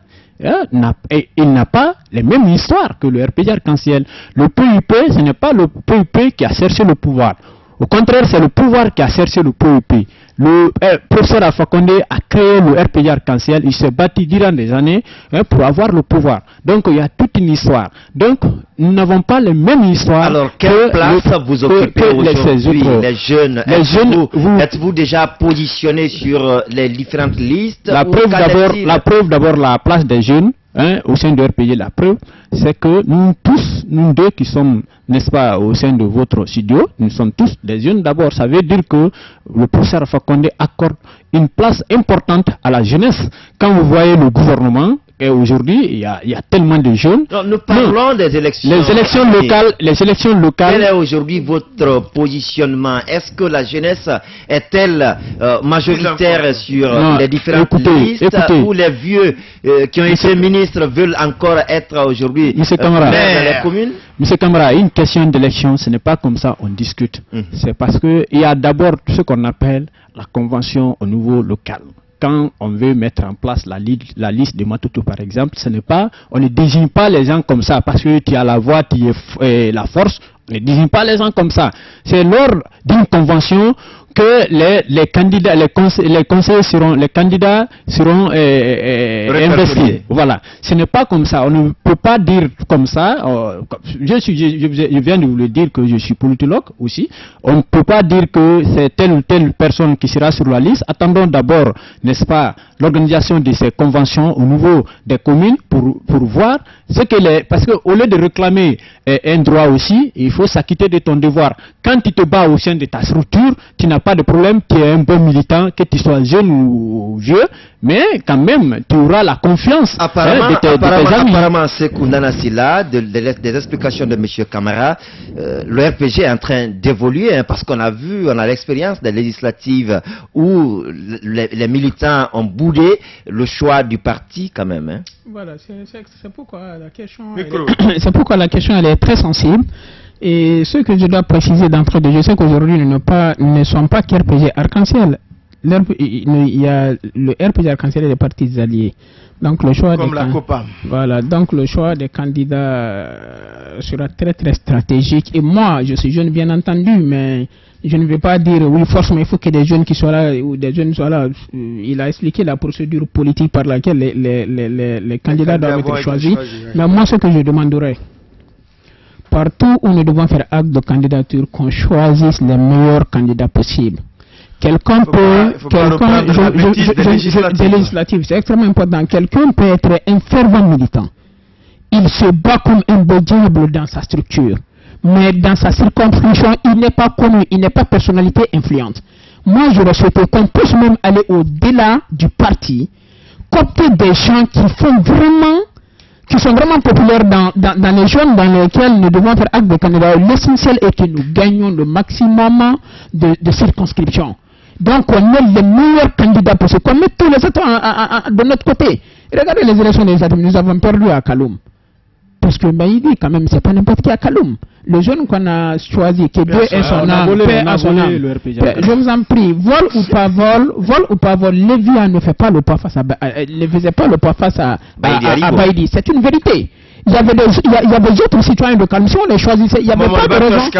Il n'a pas les mêmes histoires que le RPG Arc-en-Ciel. Le PUP, ce n'est pas le PUP qui a cherché le pouvoir. Au contraire, c'est le pouvoir qui a cherché le PUP. Le professeur Alpha Condé a créé le RPG Arc-en-Ciel. Il s'est battu durant des années pour avoir le pouvoir. Donc, il y a toute une histoire. Donc, nous n'avons pas les mêmes histoires. Alors, quelle place vous occupez aujourd'hui, les jeunes? Êtes-vous déjà positionné sur les différentes listes? La preuve d'abord, la place des jeunes. Au sein de RPG, la preuve, c'est que nous tous, nous deux qui sommes, n'est-ce pas, au sein de votre studio, nous sommes tous des jeunes d'abord. Ça veut dire que le professeur Alpha Condé accorde une place importante à la jeunesse. Quand vous voyez le gouvernement, et aujourd'hui, il y a tellement de jeunes. Non, nous parlons des élections. Les élections locales. Quel est aujourd'hui votre positionnement? Est-ce que la jeunesse est-elle majoritaire sur les différentes listes ou les vieux qui ont été ministres veulent encore être aujourd'hui dans les communes? Monsieur Camara, une question d'élection, ce n'est pas comme ça on discute. C'est parce qu'il y a d'abord ce qu'on appelle la convention au niveau local. Quand on veut mettre en place la liste de Matutu, par exemple, on ne désigne pas les gens comme ça parce que tu as la voix, tu as la force. On ne désigne pas les gens comme ça. C'est lors d'une convention que les candidats, les conseillers seront, les candidats seront investis. Voilà. Ce n'est pas comme ça. On ne peut pas dire comme ça. Je viens de vous le dire que je suis politologue aussi. On ne peut pas dire que c'est telle ou telle personne qui sera sur la liste. Attendons d'abord, n'est-ce pas, l'organisation de ces conventions au niveau des communes pour voir ce que parce que au lieu de réclamer un droit aussi, il faut s'acquitter de ton devoir. Quand tu te bats au sein de ta structure, tu n'as pas de problème, tu es un bon militant, que tu sois jeune ou vieux, mais quand même, tu auras la confiance de tes amis. Apparemment, c'est Koundanasila, des explications de M. Camara, le RPG est en train d'évoluer, parce qu'on a vu, on a l'expérience des législatives où les militants ont boudé le choix du parti quand même. Voilà, c'est pourquoi la question, la question elle est très sensible. Et ce que je dois préciser d'entrée de jeu, je sais qu'aujourd'hui nous ne sommes pas qu'RPG Arc-en-Ciel. Il y a le RPG Arc-en-Ciel et les partis alliés. Donc le choix donc le choix des candidats sera très très stratégique. Et moi, je suis jeune bien entendu, mais je ne vais pas dire oui forcément il faut que des jeunes qui soient là ou des jeunes soient là. Il a expliqué la procédure politique par laquelle les candidats doivent être choisis. Mais moi, ce que je demanderais, partout où nous devons faire acte de candidature, qu'on choisisse les meilleurs candidats possibles. Quelqu'un peut, des législatives, c'est extrêmement important. Quelqu'un peut être un fervent militant. Il se bat comme un beau diable dans sa structure. Mais dans sa circonscription, il n'est pas connu, il n'est pas personnalité influente. Moi, j'aurais souhaité qu'on puisse même aller au-delà du parti, coopter des gens qui sont vraiment populaires dans les zones dans lesquelles nous devons faire acte de candidat. L'essentiel est que nous gagnions le maximum de circonscriptions. Donc on met les meilleurs candidats possibles, qu'on met tous les autres de notre côté. Regardez les élections législatives, nous avons perdu à Kaloum. Parce que Maïdi, quand même, c'est pas n'importe qui à Kaloum. Le jeune qu'on a choisi, qui est Dieu et son âme, paix à son âme. Je vous en prie, vol ou pas vol, Lévia ne fait pas le pas face à Baïdi. C'est une vérité. Il y avait d'autres citoyens de Kalou. Si on les choisissait, il n'y avait pas de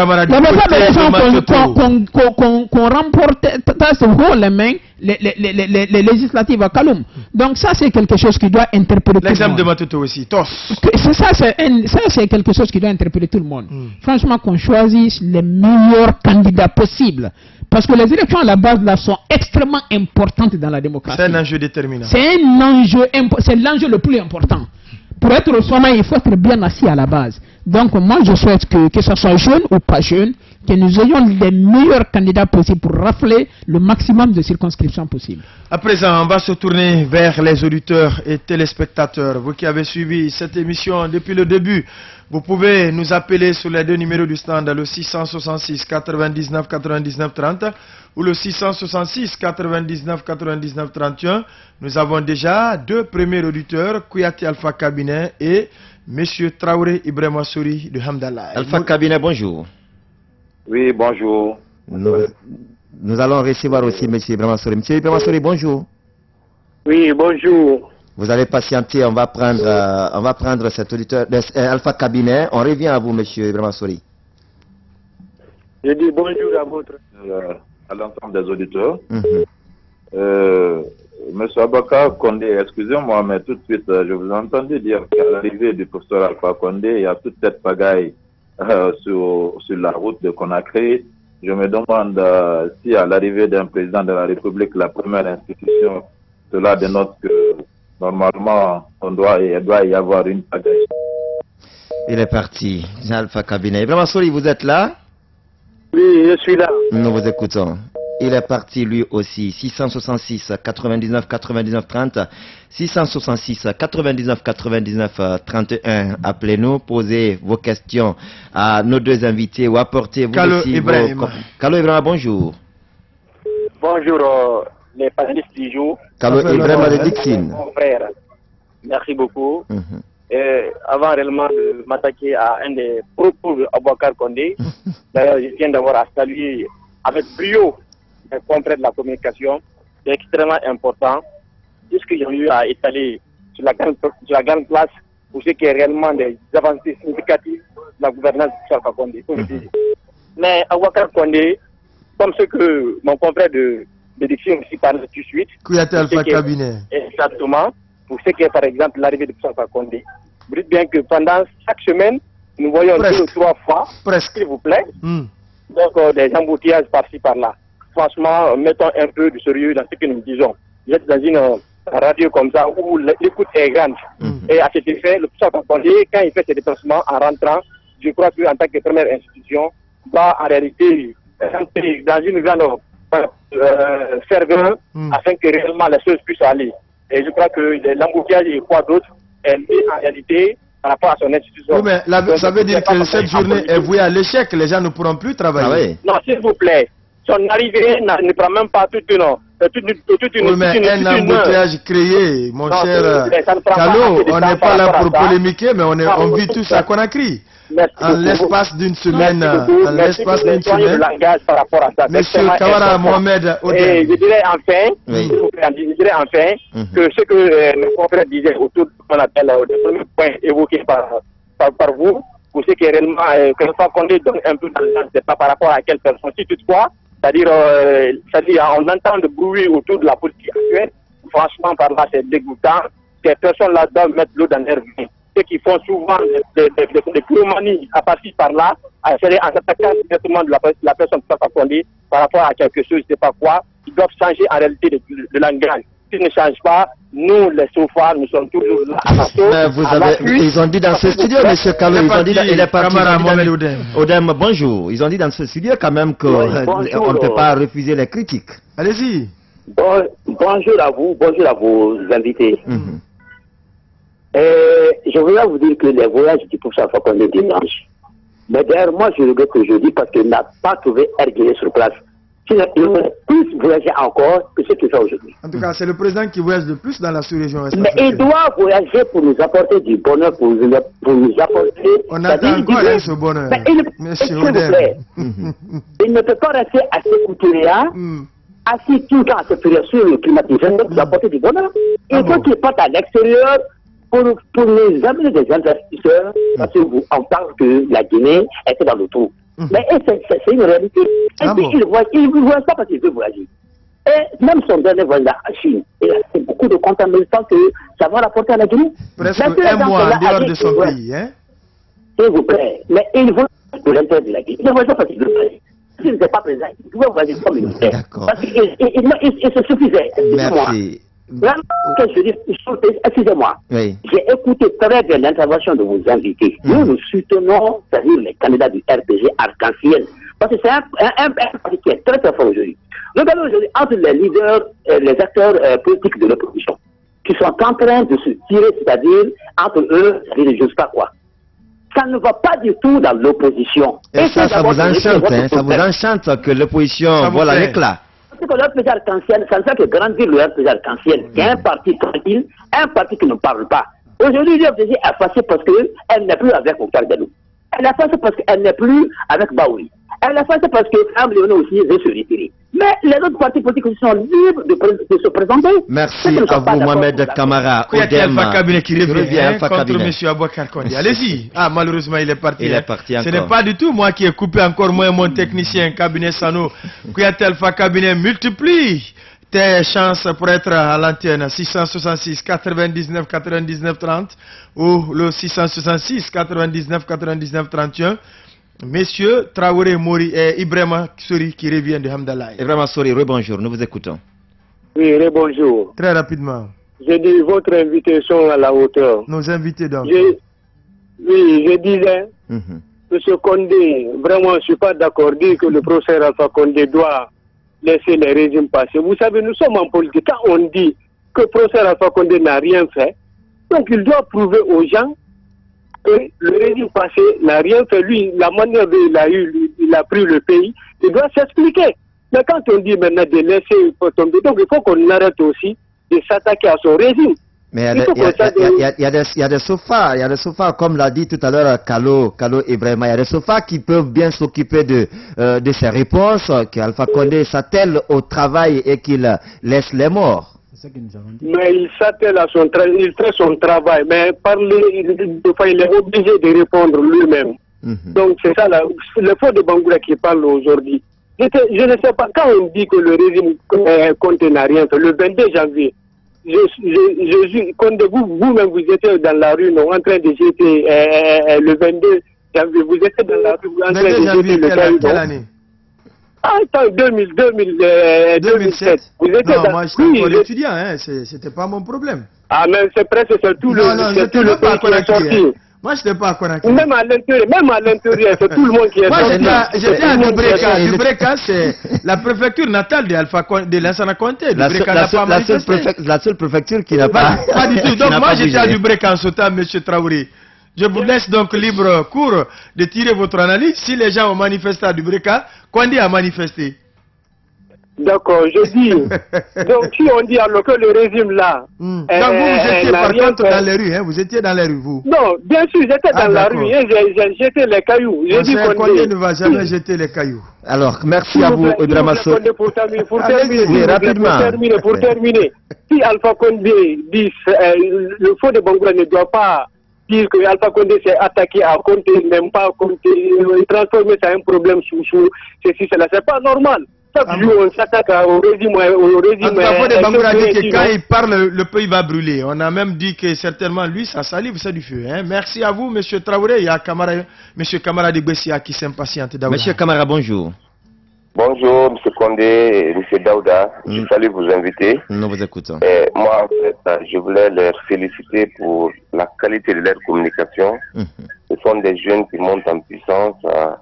raison qu'on remporte haut les mains les législatives à Kaloum. Donc ça, c'est quelque chose qui doit interpeller tout le monde. L'exemple de Matoto aussi, TOS. C'est quelque chose qui doit interpeller tout le monde. Franchement, qu'on choisisse les meilleurs candidats possibles. Parce que les élections à la base là sont extrêmement importantes dans la démocratie. C'est un enjeu déterminant. C'est l'enjeu le plus important. Pour être au sommet, il faut être bien assis à la base. Donc moi, je souhaite que ce soit jeune ou pas jeune, que nous ayons les meilleurs candidats possibles pour rafler le maximum de circonscriptions possibles. À présent, on va se tourner vers les auditeurs et téléspectateurs. Vous qui avez suivi cette émission depuis le début, vous pouvez nous appeler sur les deux numéros du stand, le 666 99 99 30 ou le 666 99 99 31. Nous avons déjà deux premiers auditeurs, Kouyaté Alpha Cabinet et M. Traoré Ibrahima Souri de Hamdallah. Alpha Cabinet, bonjour. Oui, bonjour. Nous allons recevoir aussi M. Ibrahima Souri. M. Ibrahima Souri, bonjour. Oui, bonjour. Vous allez patienter, on va prendre cet auditeur, Alpha Cabinet. On revient à vous, M. Ibrahima Souri. Je dis bonjour à votre, à l'ensemble des auditeurs. Monsieur Abaka Condé, excusez-moi, mais tout de suite, je vous ai entendu dire qu'à l'arrivée du professeur Alpha Condé, il y a toute cette pagaille sur la route de Conakry. Je me demande si à l'arrivée d'un président de la République, la première institution, cela dénote que normalement, il doit y avoir une pagaille. Il est parti, Alpha Cabinet. Ibrahima Souri, vous êtes là? Oui, je suis là. Nous vous écoutons. Il est parti lui aussi. 666 99 99 30, 666 99 99 31. Appelez-nous, posez vos questions à nos deux invités ou apportez vous aussi vos... Kalo Ibrahima, bonjour. Bonjour les panélistes du jour. Kalo Ibrahima de Dixine. Mon frère, merci beaucoup. Avant réellement de m'attaquer à un des propos d'Aboubacar Condé, d'ailleurs je viens d'avoir à saluer avec brio les confrères de la communication. C'est extrêmement important. Tout ce que j'ai eu à étaler sur la grande place pour ce qui est réellement des avancées significatives de la gouvernance de Alpha Condé. Mais Aboubacar Condé, comme ce que mon confrère de Diction aussi parle tout de suite, Kouyaté Alpha Cabinet. Exactement, pour ce qui est par exemple l'arrivée de Alpha Condé. Vous dites bien que pendant chaque semaine, nous voyons 2 ou 3 fois, s'il vous plaît, donc des embouteillages par-ci par-là. Franchement, mettons un peu de sérieux dans ce que nous disons. Vous êtes dans une radio comme ça où l'écoute est grande. Et à cet effet, le Alpha Condé, quand il fait ses déplacements en rentrant, je crois qu'en tant que première institution, va en réalité rentrer dans une grande ferveur afin que réellement les choses puissent aller. Et je crois que l'embouteillage et quoi d'autre est lié en réalité par rapport à son institution. Oui, mais ça veut dire que cette journée est vouée à l'échec, les gens ne pourront plus travailler. Non, s'il vous plaît, son arrivée ne prend même pas toute une... Oui, mais un embouteillage créé, mon cher Kalo, on n'est pas là pour polémiquer, mais on vit tous à Conakry. En l'espace d'une semaine, Monsieur Kawara Mohamed Odem. Et je dirais enfin, que ce que mes confrères disaient autour de ce qu'on appelle le premier point évoqué par vous, pour ce qui est réellement, que Alpha Condé donne un peu d'argent, c'est pas par rapport à quelle personne. Si toutefois, c'est-à-dire on entend de bruit autour de la politique actuelle, franchement par là c'est dégoûtant, ces personnes-là doivent mettre l'eau dans leur vie. Ceux qui font souvent des pyromanies à partir par là, en s'attaquant directement de la personne qui Alpha Condé par rapport à quelque chose, je ne sais pas quoi, ils doivent changer en réalité de langage. S'ils ne changent pas, nous, les sofas, nous sommes toujours là à la sauce. Ils ont dit dans ce studio, M. Kalo, il est parti. Odem, bonjour. Ils ont dit dans ce studio quand même qu'on ne peut pas refuser les critiques. Allez-y. Bonjour à vous, bonjour à vos invités. Je voudrais vous dire que les voyages du professeur Alpha Condé dérangent. Mais d'ailleurs, moi, je regrette aujourd'hui parce qu'il n'a pas trouvé RGE sur place. Il aurait plus voyager encore que ce qu'il fait aujourd'hui. En tout cas, c'est le président qui voyage le plus dans la sous-région. Mais il doit voyager pour nous apporter du bonheur, pour nous apporter... On attend encore ce bonheur. Monsieur Odem. Il ne peut pas rester à s'écouter assis tout le temps à se faire sur le climatiseur pour nous apporter du bonheur. Il faut qu'il parte à l'extérieur pour les amener des investisseurs, parce qu'on parle que la Guinée était dans le trou. Mais c'est une réalité. Et puis il ne voit pas parce qu'il veut voyager. Et même son dernier voyage à Chine, il a fait beaucoup de comptes en même temps que ça va rapporter à la Guinée. Presque un mois en dehors de son pays. Hein? S'il vous plaît, mais il veut pour l'intérêt de la Guinée. Il ne voyage pas parce qu'il veut voyager. S'il n'était pas présent, il pouvait voyager comme il voulait. Parce qu'il se suffisait. Merci. Excusez-moi, j'ai écouté très bien l'intervention de vos invités. Nous soutenons, c'est-à-dire les candidats du RPG Arc-en-Ciel, parce que c'est un parti qui est très très fort aujourd'hui. Regardons aujourd'hui entre les leaders, les acteurs politiques de l'opposition, qui sont en train de se tirer, c'est-à-dire entre eux, c'est-à-dire je ne sais pas quoi. Ça ne va pas du tout dans l'opposition. Et ça vous enchante, hein, ça vous enchante que l'opposition vole à l'éclat. Parce que le RPG Arc-en-Ciel, ça ne fait que grandir le RPG Arc-en-Ciel, qui est un parti tranquille, un parti qui ne parle pas. Aujourd'hui, le RPG est effacé parce qu'elle n'est plus avec Mokhtar Gadou. Elle est effacée parce qu'elle n'est plus avec Baouri. Elle est effacée parce que Femme Léoné aussi veut se retirer. Mais les autres partis politiques sont libres de se présenter. Merci à vous, Mohamed Kamara. Il y a Alpha Cabinet qui revient contre M. Abouakar Kondi. Allez-y. Ah, malheureusement, il est parti. Il est parti encore. Ce n'est pas du tout moi qui ai coupé encore moins mon technicien Cabinet Sano. Kouyaté Alpha Cabinet multiplie tes chances pour être à l'antenne. 666 99 99 30 ou le 666 99 99 31. Messieurs Traoré Mori et Ibrahima Sori qui revient de Hamdallah. Ibrahima Sori, bonjour, nous vous écoutons. Oui, bonjour. Très rapidement. J'ai dit votre invitation à la hauteur. Nos invités donc. Oui, je disais, M. Condé, vraiment je ne suis pas d'accord dire que le professeur Alpha Condé doit laisser les régimes passer. Vous savez, nous sommes en politique. Quand on dit que le professeur Alpha Condé n'a rien fait, donc il doit prouver aux gens que le régime passé n'a rien fait. Lui, la manière dont il a pris le pays, il doit s'expliquer. Mais quand on dit maintenant de laisser tomber, donc il faut qu'on arrête aussi de s'attaquer à son régime. Mais il y a des sofas, comme l'a dit tout à l'heure Kalo Ibrahima, il y a des sofas qui peuvent bien s'occuper de ces réponses, qu'Alpha Condé s'attelle au travail et qu'il laisse les morts. Mais il s'attelle à son travail, il fait son travail, mais parler, il est obligé de répondre lui-même. Donc c'est ça, le faux de Bangoura qui parle aujourd'hui. Je ne sais pas, quand on dit que le régime Condé n'a rien fait, le 22 janvier, vous-même vous étiez dans la rue, non, en train de jeter le 22 janvier, vous étiez dans la rue, en train de jeter le caillou. Quelle année? Ah, 2007. Vous étiez non, moi j'étais encore étudiant, hein, c'était pas mon problème. Ah, mais c'est presque tout le pays qui est sorti. Moi, je n'étais pas à Conakry. Même à l'intérieur, c'est tout le monde qui est sorti. Moi, j'étais à Dubreka. Dubreka, c'est la préfecture natale de Lansana Conté. La seule préfecture qui n'a pas... Pas du tout. Donc, moi, j'étais à Dubreka en ce temps, M. Traoré. Je vous laisse donc libre cours de tirer votre analyse. Si les gens ont manifesté à Dubreka, Condé a manifesté. D'accord, je dis. Donc, si on dit alors que le régime là. Donc, vous étiez par contre dans les rues, hein? Vous étiez dans les rues, vous? Non, bien sûr, j'étais dans la rue. J'ai jeté les cailloux. J'ai dit Condé ne va jamais jeter les cailloux. Alors, merci à vous, Ibrahima Sori. Pour terminer, si Alpha Condé dit le faux de Bangoura ne doit pas dire que Alpha Condé s'est attaqué à Conté, n'aime pas Conté, transformer ça en un problème sous ceci, cela, c'est pas normal. Chaque jour, on s'attaque au régime. Alpha de Bangoura dit que quand il parle, le pays va brûler. On a même dit que certainement, lui, sa salive, c'est du feu. Hein? Merci à vous, M. Traoré. Il y a M. Kamara de Bessia qui s'impatiente. M. Kamara, bonjour. Bonjour, M. Condé et M. Daouda. Je salue vos invités. Nous vous écoutons. Moi, en fait, je voulais les féliciter pour la qualité de leur communication. Ce sont des jeunes qui montent en puissance.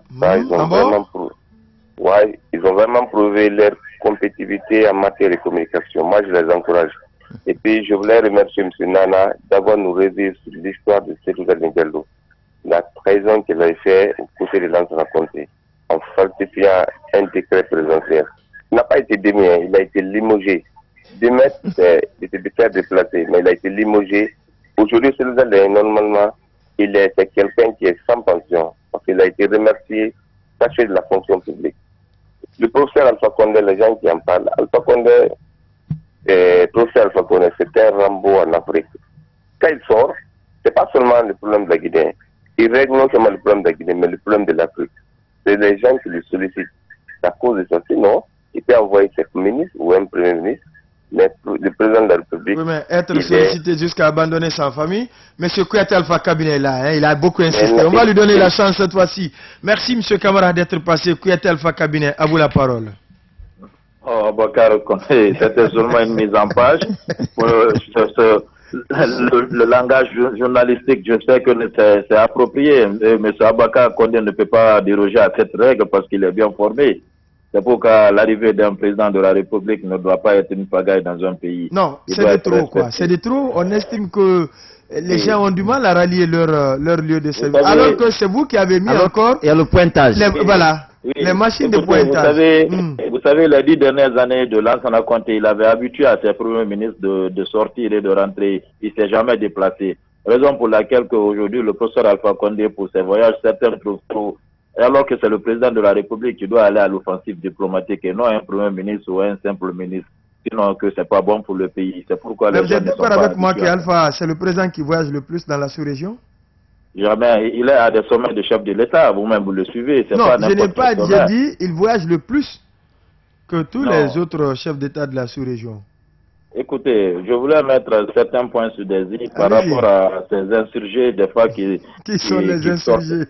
Ils ont vraiment prouvé leur compétitivité en matière de communication. Moi, je les encourage. Et puis, je voulais remercier M. Nana d'avoir nous revivre sur l'histoire de Sékou Diallo. La trahison qu'il avait fait aux côtés de Lansana Conté, en falsifiant un décret présidentiel. Il n'a pas été démis, il a été limogé. Démettre, c'était de faire déplacer, mais il a été limogé. Aujourd'hui, normalement, c'est quelqu'un qui est sans pension, parce qu'il a été remercié, taché de la fonction publique. Le professeur Alpha Condé, les gens qui en parlent, Alpha Condé, professeur Alpha Condé, c'est un Rambo en Afrique. quand il sort, c'est pas seulement le problème de la Guinée. Il règle non seulement le problème de la Guinée, mais le problème de l'Afrique. C'est les gens qui le sollicitent. À cause de ça, sinon, il peut envoyer ses ministres ou un premier ministre, mais le président de la République... Oui, mais être sollicité jusqu'à abandonner sa famille, M. Kouyaté Alpha Kabinet est là, hein, il a beaucoup insisté. On va lui donner la chance cette fois-ci. Merci, M. Camara, d'être passé. Kouyaté Alpha Kabinet, à vous la parole. Oh, Bakar, c'était seulement une mise en page. Le langage journalistique, je sais que c'est approprié. M. Abakar Condé ne peut pas déroger à cette règle parce qu'il est bien formé. C'est pourquoi l'arrivée d'un président de la République ne doit pas être une pagaille dans un pays. Non, c'est de trop, quoi. C'est de trop. On estime que les gens ont du mal à rallier leur lieu de service. Alors que c'est vous qui avez mis encore... Il y a le pointage. Voilà. Oui. Les machines de pointage. Vous savez, les 10 dernières années de Lansana Conté, il avait habitué à ses premiers ministres de sortir et de rentrer. Il ne s'est jamais déplacé. Raison pour laquelle aujourd'hui le professeur Alpha Condé, pour ses voyages, certains trouvent trop. Alors que c'est le président de la République qui doit aller à l'offensive diplomatique et non un premier ministre ou un simple ministre. Sinon que c'est pas bon pour le pays. C'est pourquoi les gens ne sont pas... Vous êtes d'accord avec moi qu'Alpha, c'est le président qui voyage le plus dans la sous-région? Jamais. Il est à des sommets de chef de l'État. Vous-même, vous le suivez. Non, je n'ai pas dit il voyage le plus que tous les autres chefs d'État de la sous-région. Écoutez, je voulais mettre certains points sur des îles par rapport à ces insurgés, des fois qui sont les insurgés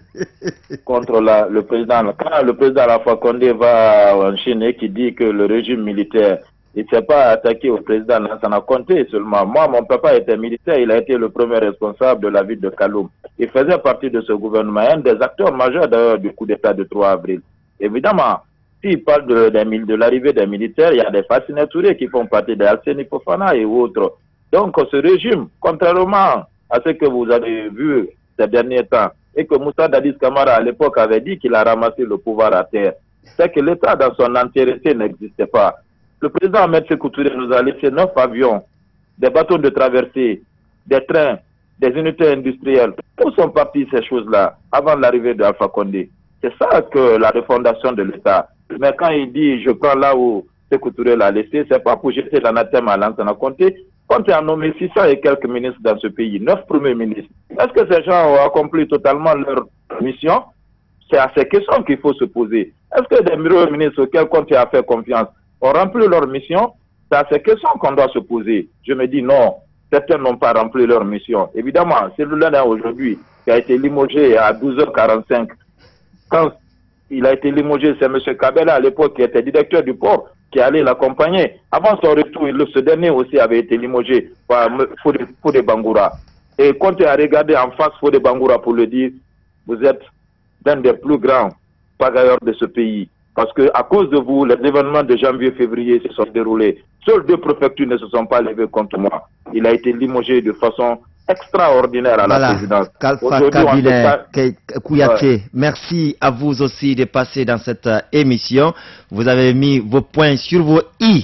contre le président. Quand le président Alpha Condé va en Chine et qui dit que le régime militaire, il ne s'est pas attaqué au président Lansana Conté seulement. Moi, mon papa était militaire, il a été le premier responsable de la ville de Kaloum. Il faisait partie de ce gouvernement, un des acteurs majeurs d'ailleurs du coup d'État du 3 avril. Évidemment, s'il parle de l'arrivée des militaires, il y a des Fassine Touré qui font partie des Alceni Fofana et autres. Donc ce régime, contrairement à ce que vous avez vu ces derniers temps, et que Moussa Dadis Camara à l'époque avait dit qu'il a ramassé le pouvoir à terre, c'est que l'État dans son entièreté n'existait pas. Le président Ahmed Sékou Touré nous a laissé 9 avions, des bateaux de traversée, des trains, des unités industrielles. Où sont parties ces choses-là avant l'arrivée d'Alpha Condé? C'est ça que la refondation de l'État. Mais quand il dit je prends là où Sékou Touré l'a laissé, c'est pas pour jeter l'anathème à Lansana Conté. Quand il a nommé 600 et quelques ministres dans ce pays, 9 premiers ministres, est-ce que ces gens ont accompli totalement leur mission? C'est à ces questions qu'il faut se poser. Est-ce que des premiers ministres auxquels Conté a fait confiance ont rempli leur mission? C'est à ces questions qu'on doit se poser. Je me dis non, certains n'ont pas rempli leur mission. Évidemment, c'est le lundi aujourd'hui qui a été limogé à 12h45. Quand il a été limogé, c'est M. Kabela à l'époque qui était directeur du port qui allait l'accompagner. Avant son retour, ce dernier aussi avait été limogé par Fodé Bangoura. Et quand il a regardé en face Fodé Bangoura pour le dire, vous êtes l'un des plus grands pagailleurs de ce pays. Parce que à cause de vous, les événements de janvier-février se sont déroulés. Seules 2 préfectures ne se sont pas levées contre moi. Il a été limogé de façon extraordinaire à la présidence. Alpha Kabinet Kouyaté, merci à vous aussi de passer dans cette émission. Vous avez mis vos points sur vos i.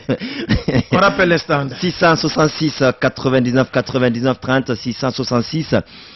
On rappelle les stands. 666 99 99 30 666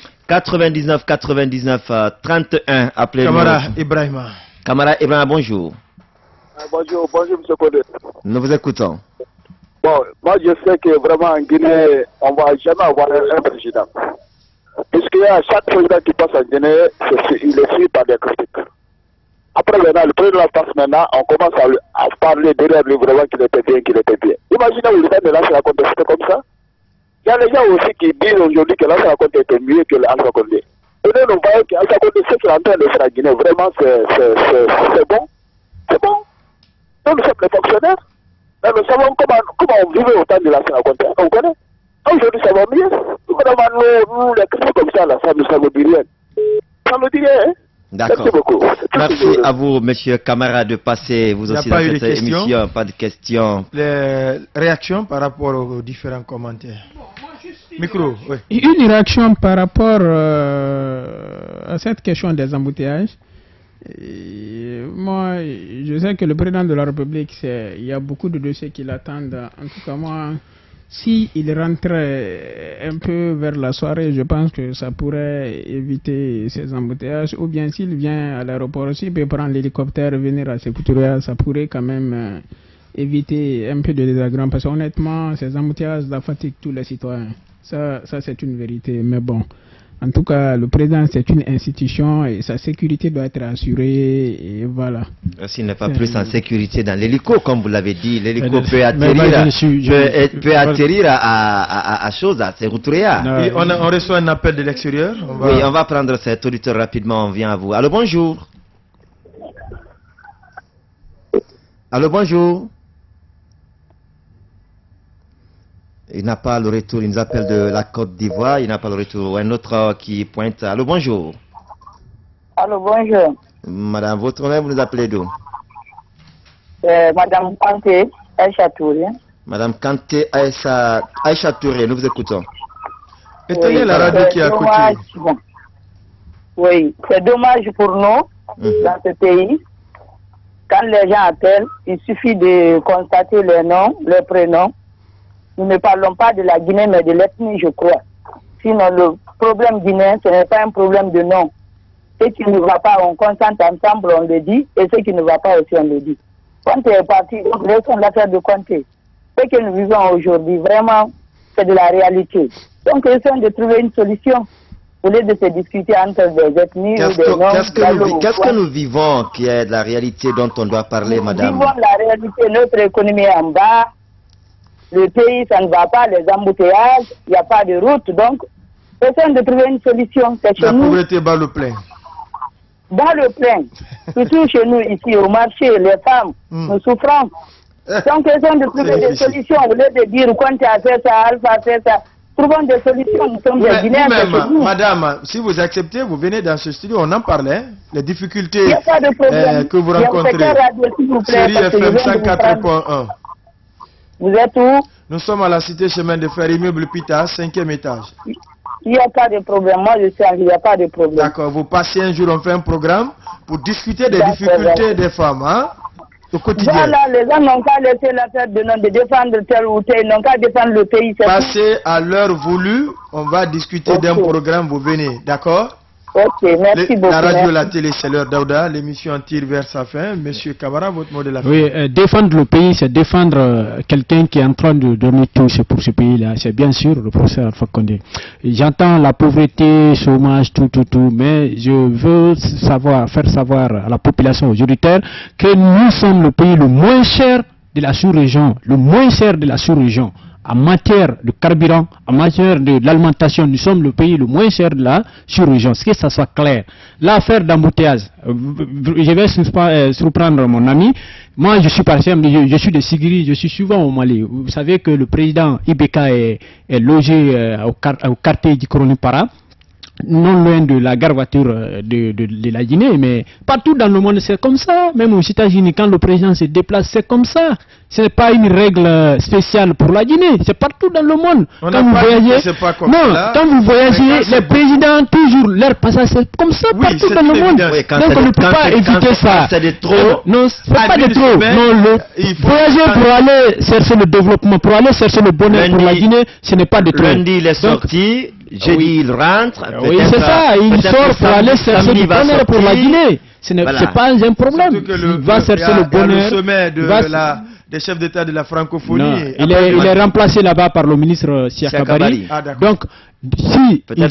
99 99 31. Appelez-nous. Camara Ibrahima. Camara Ibrahima, bonjour. Bonjour, M. Condé. Nous vous écoutons. Bon, moi je sais que vraiment en Guinée, on ne va jamais avoir un président. Puisque chaque président qui passe en Guinée, il est suivi par des critiques. Après maintenant, le président passe maintenant, on commence à parler derrière lui vraiment qu'il était bien, qu'il était bien. Imaginez où le temps de Lansana Conté, c'était comme ça. Il y a des gens aussi qui disent aujourd'hui que Lansana Conté était mieux que Alpha Condé. Et nous voyons qu'Alpha Condé, ce qu'il est en train de faire en Guinée, vraiment c'est bon. C'est bon. Nous sommes les fonctionnaires. Mais nous savons comment on vivait au temps de Lansana Conté. On connaît. Aujourd'hui, ça va mieux. Vraiment, nous, les critiques comme ça, là, ça ne dit rien. Ça ne dit rien, hein. D'accord. Merci beaucoup. Merci à vous, monsieur Camara, de passer vous aussi dans cette émission. Pas de questions. Les réactions par rapport aux différents commentaires. Micro, oui. Une réaction par rapport à cette question des embouteillages. Moi, je sais que le président de la République, il y a beaucoup de dossiers qui l'attendent. En tout cas, moi, s'il rentrait un peu vers la soirée, je pense que ça pourrait éviter ces embouteillages. Ou bien s'il vient à l'aéroport, s'il peut prendre l'hélicoptère et venir à Sékou Touré, ça pourrait quand même éviter un peu de désagréments. Parce que honnêtement, ces embouteillages, ça fatigue tous les citoyens. Ça c'est une vérité. Mais bon, en tout cas, le président, c'est une institution et sa sécurité doit être assurée. Et voilà. S'il n'est pas plus en sécurité dans l'hélico, comme vous l'avez dit, l'hélico peut atterrir à Séroutoréa. On reçoit un appel de l'extérieur. Oui, on va prendre cet auditeur rapidement. On vient à vous. Allô, bonjour. Allô, bonjour. Il n'a pas le retour, il nous appelle de la Côte d'Ivoire, il n'a pas le retour. Un autre qui pointe. Allô, bonjour. Allô, bonjour. Madame, votre nom, vous nous appelez d'où? Madame Kanté Aïcha Touré. Madame Kanté Aïcha Touré, nous vous écoutons. Éteignez la radio qui est à côté. Oui, c'est dommage pour nous, dans ce pays. Quand les gens appellent, il suffit de constater les noms, les prénoms. Nous ne parlons pas de la Guinée, mais de l'ethnie, je crois. Sinon, le problème guinéen, ce n'est pas un problème de nom. Ce qui ne va pas, on constate ensemble, on le dit, et ce qui ne va pas aussi, on le dit. Conté est parti, laissons l'affaire de Conté. Ce que nous vivons aujourd'hui, vraiment, c'est de la réalité. Donc, essayons de trouver une solution, au lieu de se discuter entre des ethnies ou des noms. Qu'est-ce que nous vivons qui est de la réalité dont on doit parler, madame? Nous vivons la réalité, notre économie est en bas. Le pays, ça ne va pas, les embouteillages, il n'y a pas de route, donc, essayons de trouver une solution. La pauvreté bat le plein. Bat le plein. Surtout chez nous, ici, au marché, les femmes, nous souffrons. Donc, essayons de trouver des solutions, au lieu de dire, quand tu as fait ça, Alpha a fait ça. Trouvons des solutions, nous sommes des Guinéens. Madame, si vous acceptez, vous venez dans ce studio, on en parlait, les difficultés que vous rencontrez. Série FM 104.1. Vous êtes où? Nous sommes à la cité chemin de fer, immeuble Pita, 5e étage. Il n'y a pas de problème, moi je sais, il n'y a pas de problème. D'accord, vous passez un jour, on fait un programme pour discuter des difficultés des femmes, hein, au quotidien. Voilà, les gens n'ont qu'à laisser l'affaire de défendre tel ou tel, ils n'ont qu'à défendre le pays. Passez à l'heure voulue, on va discuter d'un programme, vous venez, d'accord? Ok, merci beaucoup. La radio et la télé, c'est l'heure d'Aouda. L'émission tire vers sa fin. Monsieur Kamara, votre mot de la fin. Oui, défendre le pays, c'est défendre quelqu'un qui est en train de donner tout pour ce pays-là. C'est bien sûr le professeur Alpha Condé. J'entends la pauvreté, chômage, tout, mais je veux faire savoir à la population majoritaire que nous sommes le pays le moins cher de la sous-région, En matière de carburant, en matière de l'alimentation, nous sommes le pays le moins cher de la sous-région. Ce que ça soit clair. L'affaire d'embouteillage, je vais surprendre mon ami. Moi, je suis par exemple, je suis de Sigiri, je suis souvent au Mali. Vous savez que le président Ibeka est logé au quartier d'Ikronipara, non loin de la gare voiture de la Guinée, mais partout dans le monde c'est comme ça. Même aux États-Unis, quand le président se déplace, c'est comme ça. Ce n'est pas une règle spéciale pour la Guinée, c'est partout dans le monde. Quand vous voyagez, les présidents, toujours leur passage, c'est comme ça partout dans le monde. Donc on ne peut pas éviter ça. C'est trop. Non, c'est pas de trop. Non, voyager pour aller chercher le développement, pour aller chercher le bonheur pour la Guinée, ce n'est pas de trop. Lundi, il est sorti. Jeudi, il rentre. Oui, c'est ça. Il sort pour aller chercher le bonheur pour la Guinée. Ce n'est pas un problème. Il va chercher le bonheur. Le sommet des chefs d'État de la francophonie. Il est remplacé là-bas par le ministre Siakabari. Donc, si il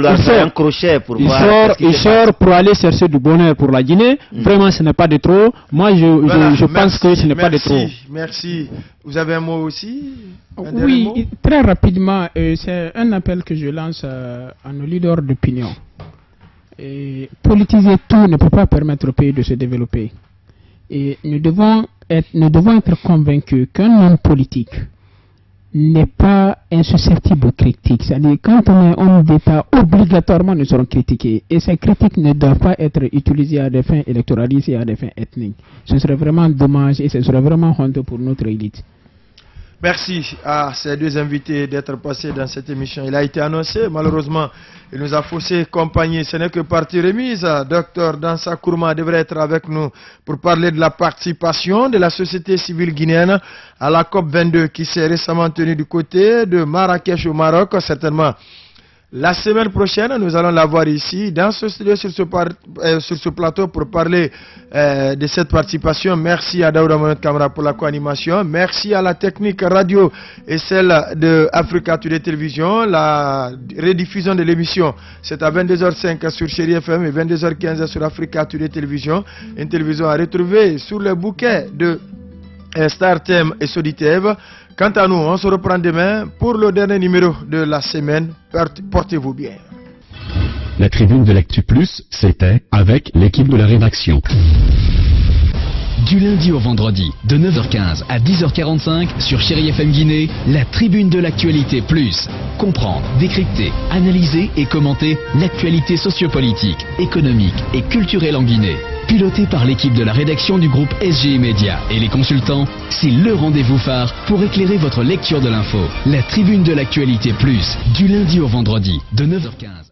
sort pour aller chercher du bonheur pour la Guinée, vraiment ce n'est pas de trop. Moi je pense que ce n'est pas de trop. Merci. Vous avez un mot aussi? Oui, très rapidement, c'est un appel que je lance à nos leaders d'opinion. Politiser tout ne peut pas permettre au pays de se développer. Et nous devons être convaincus qu'un homme politique n'est pas insusceptible de critique. C'est-à-dire, quand on est homme d'État, obligatoirement nous serons critiqués. Et ces critiques ne doivent pas être utilisées à des fins électoralistes et à des fins ethniques. Ce serait vraiment dommage et ce serait vraiment honteux pour notre élite. Merci à ces deux invités d'être passés dans cette émission. Il a été annoncé, malheureusement, il nous a faussé compagnie. Ce n'est que partie remise. Docteur Dansa Kourma devrait être avec nous pour parler de la participation de la société civile guinéenne à la COP22 qui s'est récemment tenue du côté de Marrakech au Maroc. Certainement, La semaine prochaine, nous allons l'avoir ici, dans ce studio, sur ce plateau, pour parler de cette participation. Merci à Daouda Mohamed Kamara pour la co-animation. Merci à la technique radio et celle de Africa Today Télévision. La rediffusion de l'émission, c'est à 22h05 sur Chérie FM et 22h15 sur Africa Today Télévision. Une télévision à retrouver sur le bouquet de StarTM et Soditev. Quant à nous, on se reprend demain pour le dernier numéro de la semaine. Portez-vous bien. La tribune de l'Actu Plus, c'était avec l'équipe de la rédaction. Du lundi au vendredi, de 9h15 à 10h45 sur Chérie FM Guinée, la tribune de l'actualité plus. Comprendre, décrypter, analyser et commenter l'actualité sociopolitique, économique et culturelle en Guinée. Piloté par l'équipe de la rédaction du groupe SGI Média et les consultants, c'est le rendez-vous phare pour éclairer votre lecture de l'info. La tribune de l'actualité plus, du lundi au vendredi, de 9h15.